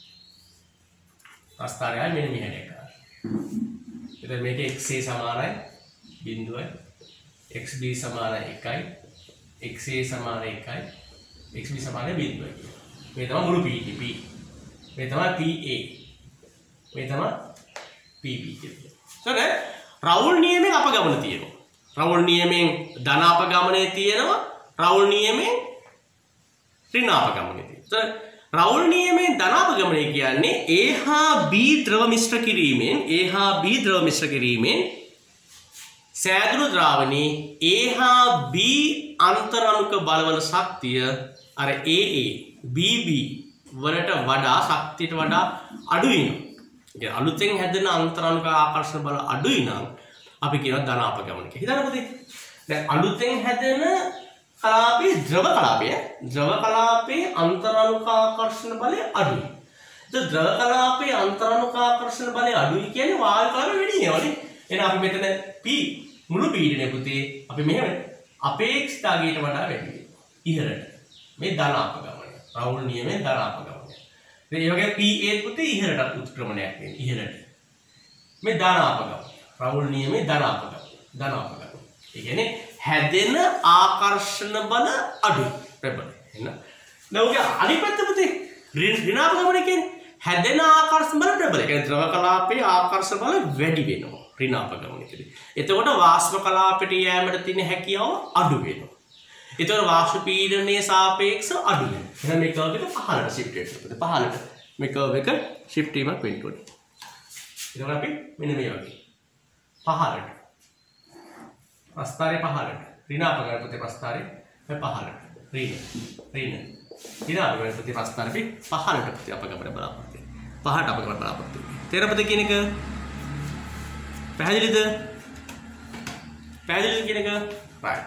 ප්‍රස්තාරය ආවේ මෙන්න මේ හැඩයක් ආවේ. එතකොට මේක x a සමානයි බිඳුවයි x b සමානයි එකයි x a සමානයි එකයි x b සමානයි බිඳුවයි. මේ තමයි මුළු p p. මේ තමයි p a. මේ තමයි p b කියන්නේ. එතකොට රවුල් නියමයෙන් අපගමන තියෙනවා. රවුල් නියමයෙන් ධන අපගමනයේ තියෙනවා. රවුල් නියමයෙන් ඍණ අපගමනයේ තියෙනවා. රවුල් නියමයෙන් ධන අපගමනය කියන්නේ A හා B ද්‍රව මිශ්‍ර කිරීමෙන් A හා B ද්‍රව මිශ්‍ර කිරීමෙන් සෑදුණු ද්‍රාවණේ A හා B අන්තර් අණුක බලවල ශක්තිය අර A A B B වලට වඩා ශක්තියට වඩා අඩුයි නම් ඒ අලුතෙන් හැදෙන අන්තර් අණුක ආකර්ෂණ බල අඩුයි නම් අපි කියනවා ධන අපගමන කියලා. හිතන්න පුතේ. දැන් අලුතෙන් හැදෙන කලාපයේ ද්‍රව කලාපය ද්‍රව කලාපයේ අන්තර් අණුක ආකර්ෂණ බලය අඩුයි. ඒ ද්‍රව කලාපයේ අන්තර් අණුක ආකර්ෂණ බලය අඩුයි කියන්නේ වායු කලාපය වැඩි වෙනවනේ. එහෙනම් අපි මෙතන P මුළු පීඩනය පුතේ අපි මෙහෙම අපේක්ෂිත අගයට වඩා වැඩි වෙනවා. ඉහළට. මේ ධන අපගමනය. රවුල් නියමයෙන් ධන අපගමනය. ඒ වගේ P A පුතේ ඉහළට උත්ක්‍රමණයක් වෙන්නේ. ඉහළට. මේ ධන අපගමනය. රවුල් නියමයේ ධන අපගමනය. ධන අපගමනය. ඒ කියන්නේ හැදෙන ආකර්ෂණ බල අඩුයි ප්‍රබල. එහෙනම් දැන් ඔගේ අනිත් පැත්ත පුතේ ඍණ අපගමනය කියන්නේ හැදෙන ආකර්ෂණ බල ප්‍රබල. ඒ කියන්නේ ද්‍රව කලාපයේ ආකර්ෂණ බල වැඩි වෙනවා ඍණ අපගමනයේදී. එතකොට වාෂ්ප කලාපයට යෑමට තියෙන හැකියාව අඩු වෙනවා. එතකොට වාෂ්ප පීඩනයේ සාපේක්ෂව අඩු වෙනවා. එහෙනම් මේ කර්ව් එක පහළට shift වෙනවා. පහළට මේ කර්ව් එක shift වීමක් වෙන්න ඕනේ. ඊට අපි මෙන්න මේ වගේ පහළට ප්‍රස්තාරය පහළට ඍණ අපගමන පුතේ ප්‍රස්තාරය මේ පහළට ඍණ ඍණ ඍණ අපගමන පුතේ ප්‍රස්තාරය පහළට පුතේ අපගමන බලාපොරොත්තු පහළට අපගමන බලාපොරොත්තු තේරෙපද කියන එක පැහැදිලිද පැහැදිලිද කියන එක right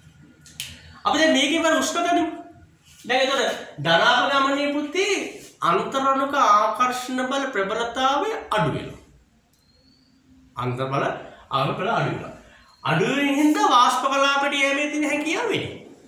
අපි දැන් මේකේ බලමු උෂ්ණ ගනිමු දැන් එතකොට ධන අපගමනයේ පුතේ අන්තර් අණුක ආකර්ෂණ බල ප්‍රබලතාවය අඩු වෙනවා අන්තර් බල ආකර්ෂණ බල අඩු වෙනවා අඩු වෙන හින්දා වාෂ්ප කලාපයට යෑමේ තියෙන හැකියාව වෙන්නේ.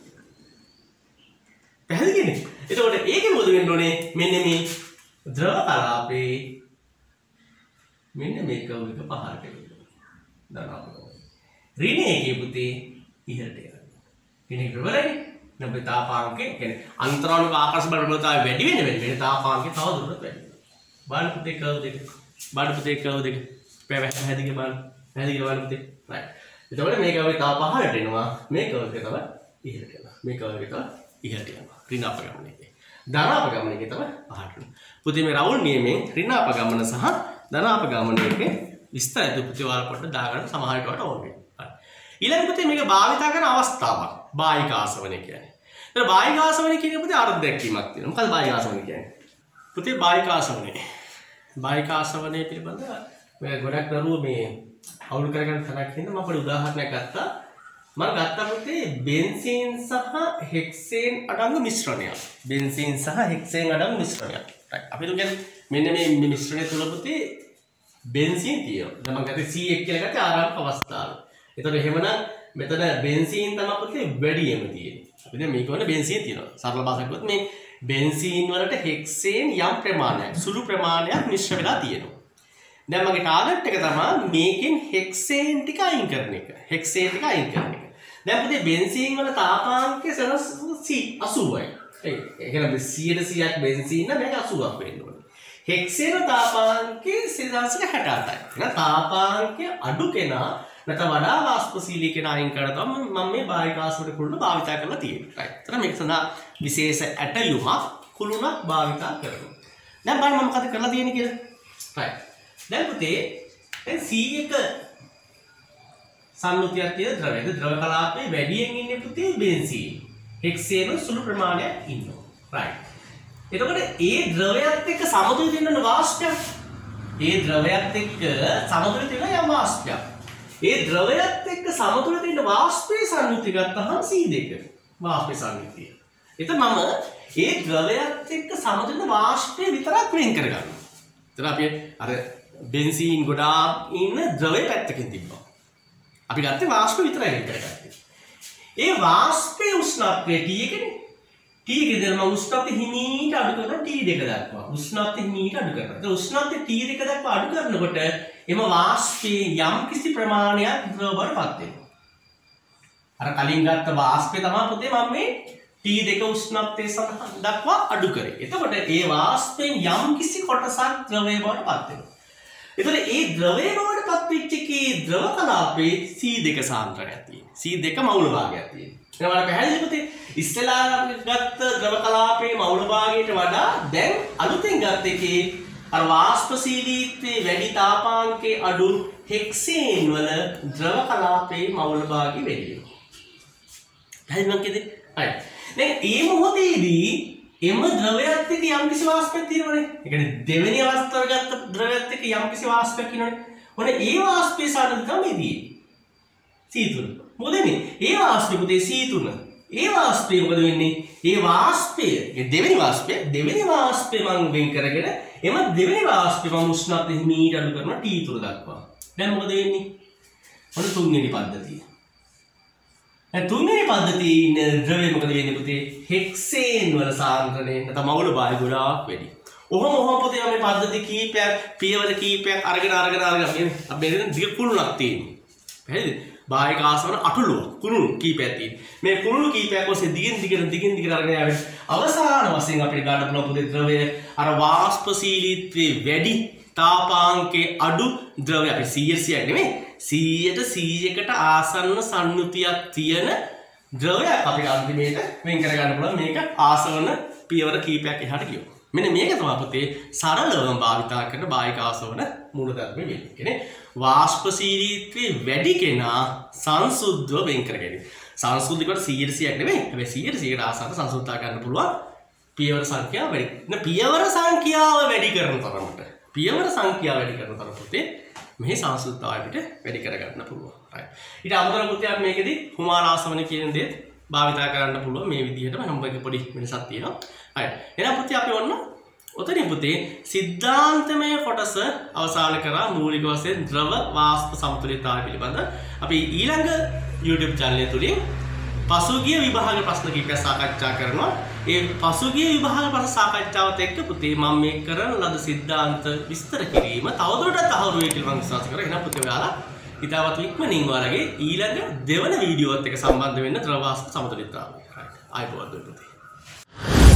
පැහැදිලිද? එතකොට ඒකේ මොකද වෙන්න ඕනේ? මෙන්න මේ ද්‍රව කලාපේ මෙන්න මේ කර්ව් එක පහළට එනවා. දානවා. ඍණ එකේ පුතේ ඉහළට යනවා. ඍණ ප්‍රබලයි. නම් තාපාංකේ කියන්නේ අන්තරාණුක ආකර්ෂණ බල ප්‍රබලතාවය වැඩි වෙන වෙන වෙන තාපාංකේ තව දුරට වැඩි වෙනවා. බලන්න පුතේ කර්ව් දෙක. බලන්න පුතේ කර්ව් දෙක. පැහැදිලිද බලන්න. පැහැදිලිද බලන්න පුතේ. right. එතකොට මේ කර්ව් එක තව පහළට එනවා මේ කර්ව් එක තව ඉහළට යනවා මේ කර්ව් එක තව ඉහළට යනවා. ඍණ අපගමනයේ. ධන අපගමනයේ තමයි පහළට යනවා. පුතේ මේ රවුල් නියමයෙන් ඍණ අපගමන සහ ධන අපගමනයේ විස්තර දුපුතේ වාර පොඩ්ඩ දාගන්න සමහරට වට ඕන වෙනවා. ඊළඟ පුතේ මේක භාවිතා කරන අවස්ථාවක්. බාහික ආසවනය කියන්නේ. ඒතර බාහික ආසවනය කියන්නේ පුතේ අර්ථ දැක්වීමක් තියෙනවා. මොකද බාහික ආසවනය කියන්නේ? පුතේ බාහික ආසවනය. බාහික ආසවනය පිළිබඳව මේ ගොඩක් දරුවෝ මේ අවුල් කරගන්න තරක් හින්දා මම පොඩි උදාහරණයක් ගත්තා. මම ගත්තා පුතේ බෙන්සීන් සහ හෙක්සේන් අඩංගු මිශ්‍රණයක්. බෙන්සීන් සහ හෙක්සේන් අඩංගු මිශ්‍රණයක්. right. අපි කියන්නේ මෙන්න මේ මිශ්‍රණය තුල පුතේ බෙන්සීන් තියෙනවා. දැන් මම ගත්තේ සී එක් කියලා ගත්තේ ආරම්භක අවස්ථාව. එතකොට එහෙමනම් මෙතන බෙන්සීන් තමයි පුතේ වැඩියම තියෙන්නේ. අපි දැන් මේක වල බෙන්සීන් තියෙනවා. සරල භාෂාවෙන් කිව්වොත් මේ බෙන්සීන් වලට හෙක්සේන් යම් ප්‍රමාණයක් සුළු ප්‍රමාණයක් මිශ්‍ර වෙලා තියෙනවා. දැන් මගේ ටාගට් එක තමයි මේකෙන් හෙක්සේන් ටික අයින් කරන එක. හෙක්සේන් ටික අයින් කරන එක. දැන් පුතේ බෙන්සීන් වල තාපාංකය අසූවයි. ඒ කියන්නේ සීයට සීයක් බෙන්සීන් නම් මේක අසූවක් වෙන්න ඕනේ. හෙක්සේන තාපාංකය සිතාංශක හැට අටයි. එහෙනම් තාපාංකය අඩු කෙනා නැත්නම් වඩා වාෂ්පශීලී කෙනා අයින් කරලා තමයි මම මේ බාහික ආසවන කුළුණ භාවිතා කරලා තියෙන්නේ. right. එතන මේක සඳහා විශේෂ ඇටයුමක් කුළුණක් භාවිතා කරනවා. දැන් බලන්න මම මොකද කරලා තියෙන්නේ කියලා. right. දැන් පුතේ දැන් සී එක සම්මුතියක් තියෙන ද්‍රවයක ද්‍රව කලාපයේ වැඩියෙන් ඉන්නේ පුතේ බෙන්සීන්. හෙක්සේන සුළු ප්‍රමාණයක් ඉන්නවා. right. එතකොට ඒ ද්‍රවයත් එක්ක සමතුලිත වෙන වාෂ්පයක්. ඒ ද්‍රවයත් එක්ක සමතුලිත වෙන යම් වාෂ්පයක්. ඒ ද්‍රවයත් එක්ක සමතුලිත වෙන වාෂ්පයේ සංයුතිය ගත්තහම සී දෙක වාෂ්පයේ සංයුතිය. එතන මම ඒ ද්‍රවයත් එක්ක සමතුලිත වෙන වාෂ්පය විතරක් වෙන් කරගන්නවා. එතන අපි අර බෙන්සීන් ගොඩාක් ඉන්න ද්‍රවය පැත්තකින් තිබ්බා. අපි ගත්තේ වාෂ්ප විතරයි වෙන් කරගත්තේ. ඒ වාෂ්පයේ උෂ්ණත්වය T එකනේ. T එකේ දැන් මම උෂ්ණත්වය හිමීට අඩු කරනවා T දෙක දක්වා. උෂ්ණත්වය හිමීට අඩු කරනවා. ඒ උෂ්ණත්වය T දෙක දක්වා අඩු කරනකොට එම වාෂ්පයේ යම් කිසි ප්‍රමාණයක් ද්‍රව බවට පත් වෙනවා. අර කලින් ගත්ත වාෂ්පය තමයි පුතේ මම මේ T දෙක උෂ්ණත්වයේ සඳහා දක්වා අඩු කරේ. එතකොට ඒ වාෂ්පයෙන් යම් කිසි කොටසක් ද්‍රවය බවට පත් වෙනවා. එතකොට ඒ ද්‍රවය බවට පත් වෙච්ච එකේ ද්‍රව කලාපයේ සී දෙක සාන්ද්‍රණයක් තියෙනවා. සී දෙක මවුල භාගයක් තියෙනවා. එහෙනම් වල පැහැදිලි පුතේ ඉස්සෙල්ලා ගත්ත ද්‍රව කලාපයේ මවුල භාගයට වඩා දැන් අලුතෙන් ගත්ත එකේ අර වාෂ්පශීලීත්වයේ වැඩි තාපාංකයේ අඩු හෙක්සේන් වල ද්‍රව කලාපයේ මවුල භාගය වැඩි වෙනවා. හරි මං කියන්නේ. හරි. දැන් මේ මොහොතේදී එම ද්‍රවයත් එක්ක යම්කිසි වාෂ්පයක් තියෙනවනේ. ඒ කියන්නේ දෙවෙනි අවස්ථාව ගත්ත ද්‍රවයත් එක්ක යම්කිසි වාෂ්පයක් ඉන්නවනේ. ඔන්න ඒ වාෂ්පයේ සාධක තමයි තියෙන්නේ. සී තුන. මොකද මේ? ඒ වාෂ්පය පුතේ සී තුන. ඒ වාෂ්පය මොකද වෙන්නේ? ඒ වාෂ්පය, ඒ දෙවෙනි වාෂ්පය, දෙවෙනි වාෂ්පය මම වෙන් කරගෙන එම දෙවෙනි වාෂ්පය මම උෂ්ණත්වය හිමීට අඩු කරනවා T තුන දක්වා. දැන් මොකද වෙන්නේ? ඔන්න තුන්වෙනි පද්ධතිය. දැන් තුන්වෙනි පද්ධතියේ ඉන්න ද්‍රවය මොකද වෙන්නේ පුතේ? හෙක්සේන් වල සාන්ද්‍රණය නැත්නම් මවුල භාගය ගොඩාක් වැඩි. ඔහොම ඔහොම පුතේ මේ පද්ධති කීපයක්, පියවර කීපයක් අරගෙන අරගෙන අරගෙන අපි මෙතන දිග කුළුණක් තියෙනවා. පැහැදිලිද? බාහික ආසවන අටලුව කුළුණු කීපයක් තියෙනවා. මේ කුළුණු කීපයක් ඔස්සේ දිගින් දිගට දිගින් දිගට අරගෙන යවෙ අවසාන වශයෙන් අපිට ගන්න පුළුවන් පුතේ ද්‍රවය අර වාෂ්පශීලීත්වයේ වැඩි තාපාංකයේ අඩු ද්‍රවය අපි සීයට සීයක් නෙමෙයි සීයට සීයකට ආසන්න සංයුතියක් තියෙන ද්‍රවයක් අපිට අන්තිමේට වෙන් කර ගන්න පුළුවන් මේක ආසවන පියවර කීපයක් එහාට ගියොත්. මෙන්න මේක තමයි පුතේ සරලවම භාවිතා කරන බාහික ආසවන මූලධර්ම වෙන්නේ. කියන්නේ වාෂ්පශීලීත්වයේ වැඩි කෙනා සංසුද්ධව වෙන් කර ගැනීම. සංසුද්ධිකට සීයට සීයක් නෙමෙයි. හැබැයි සීයට සීයකට ආසන්න සංසුද්ධතා ගන්න පුළුවන් පියවර සංඛ්‍යාව වැඩි. න පියවර සංඛ්‍යාව වැඩි කරන තරමට පියවර සංඛ්‍යාව වැඩි කරන තරමට පුතේ මේ සංසුද්ධතාවය අපිට වැඩි කර ගන්න පුළුවන්. right. ඊට අමතරව පුතේ අපි මේකෙදි කුමාර ආසවන කියන දේ භාවිතා කරන්න පුළුවන් මේ විදිහටම හැමෝගේ පොඩි වෙනසක් තියෙනවා. right. එහෙනම් පුතේ අපි ඔන්න ඔතනින් පුතේ සිද්ධාන්තමය කොටස අවසන් කරා මූලික වශයෙන් ද්‍රව වාෂ්ප සමතුලිතතාවය පිළිබඳ අපි ඊළඟ YouTube channel එක තුලින් පසුගිය විභාග ප්‍රශ්න කිහිපයක් සාකච්ඡා කරනවා. ඒ පසුගිය විභාග ප්‍රශ්න සාකච්ඡාවත් එක්ක පුතේ මම මේ කරන ලද සිද්ධාන්ත විස්තර කිරීම තවදුරටත් අහුරු වෙයි කියලා මම විශ්වාස කරනවා. එහෙනම් පුතේ ඔයාලා ඉතාමත් ඉක්මනින් ඔයාලගේ ඊළඟ දෙවන වීඩියෝත් එක්ක සම්බන්ධ වෙන්න ද්‍රව වාෂ්ප සමතුලිතතාවය. right. ආයිබෝවන් පුතේ.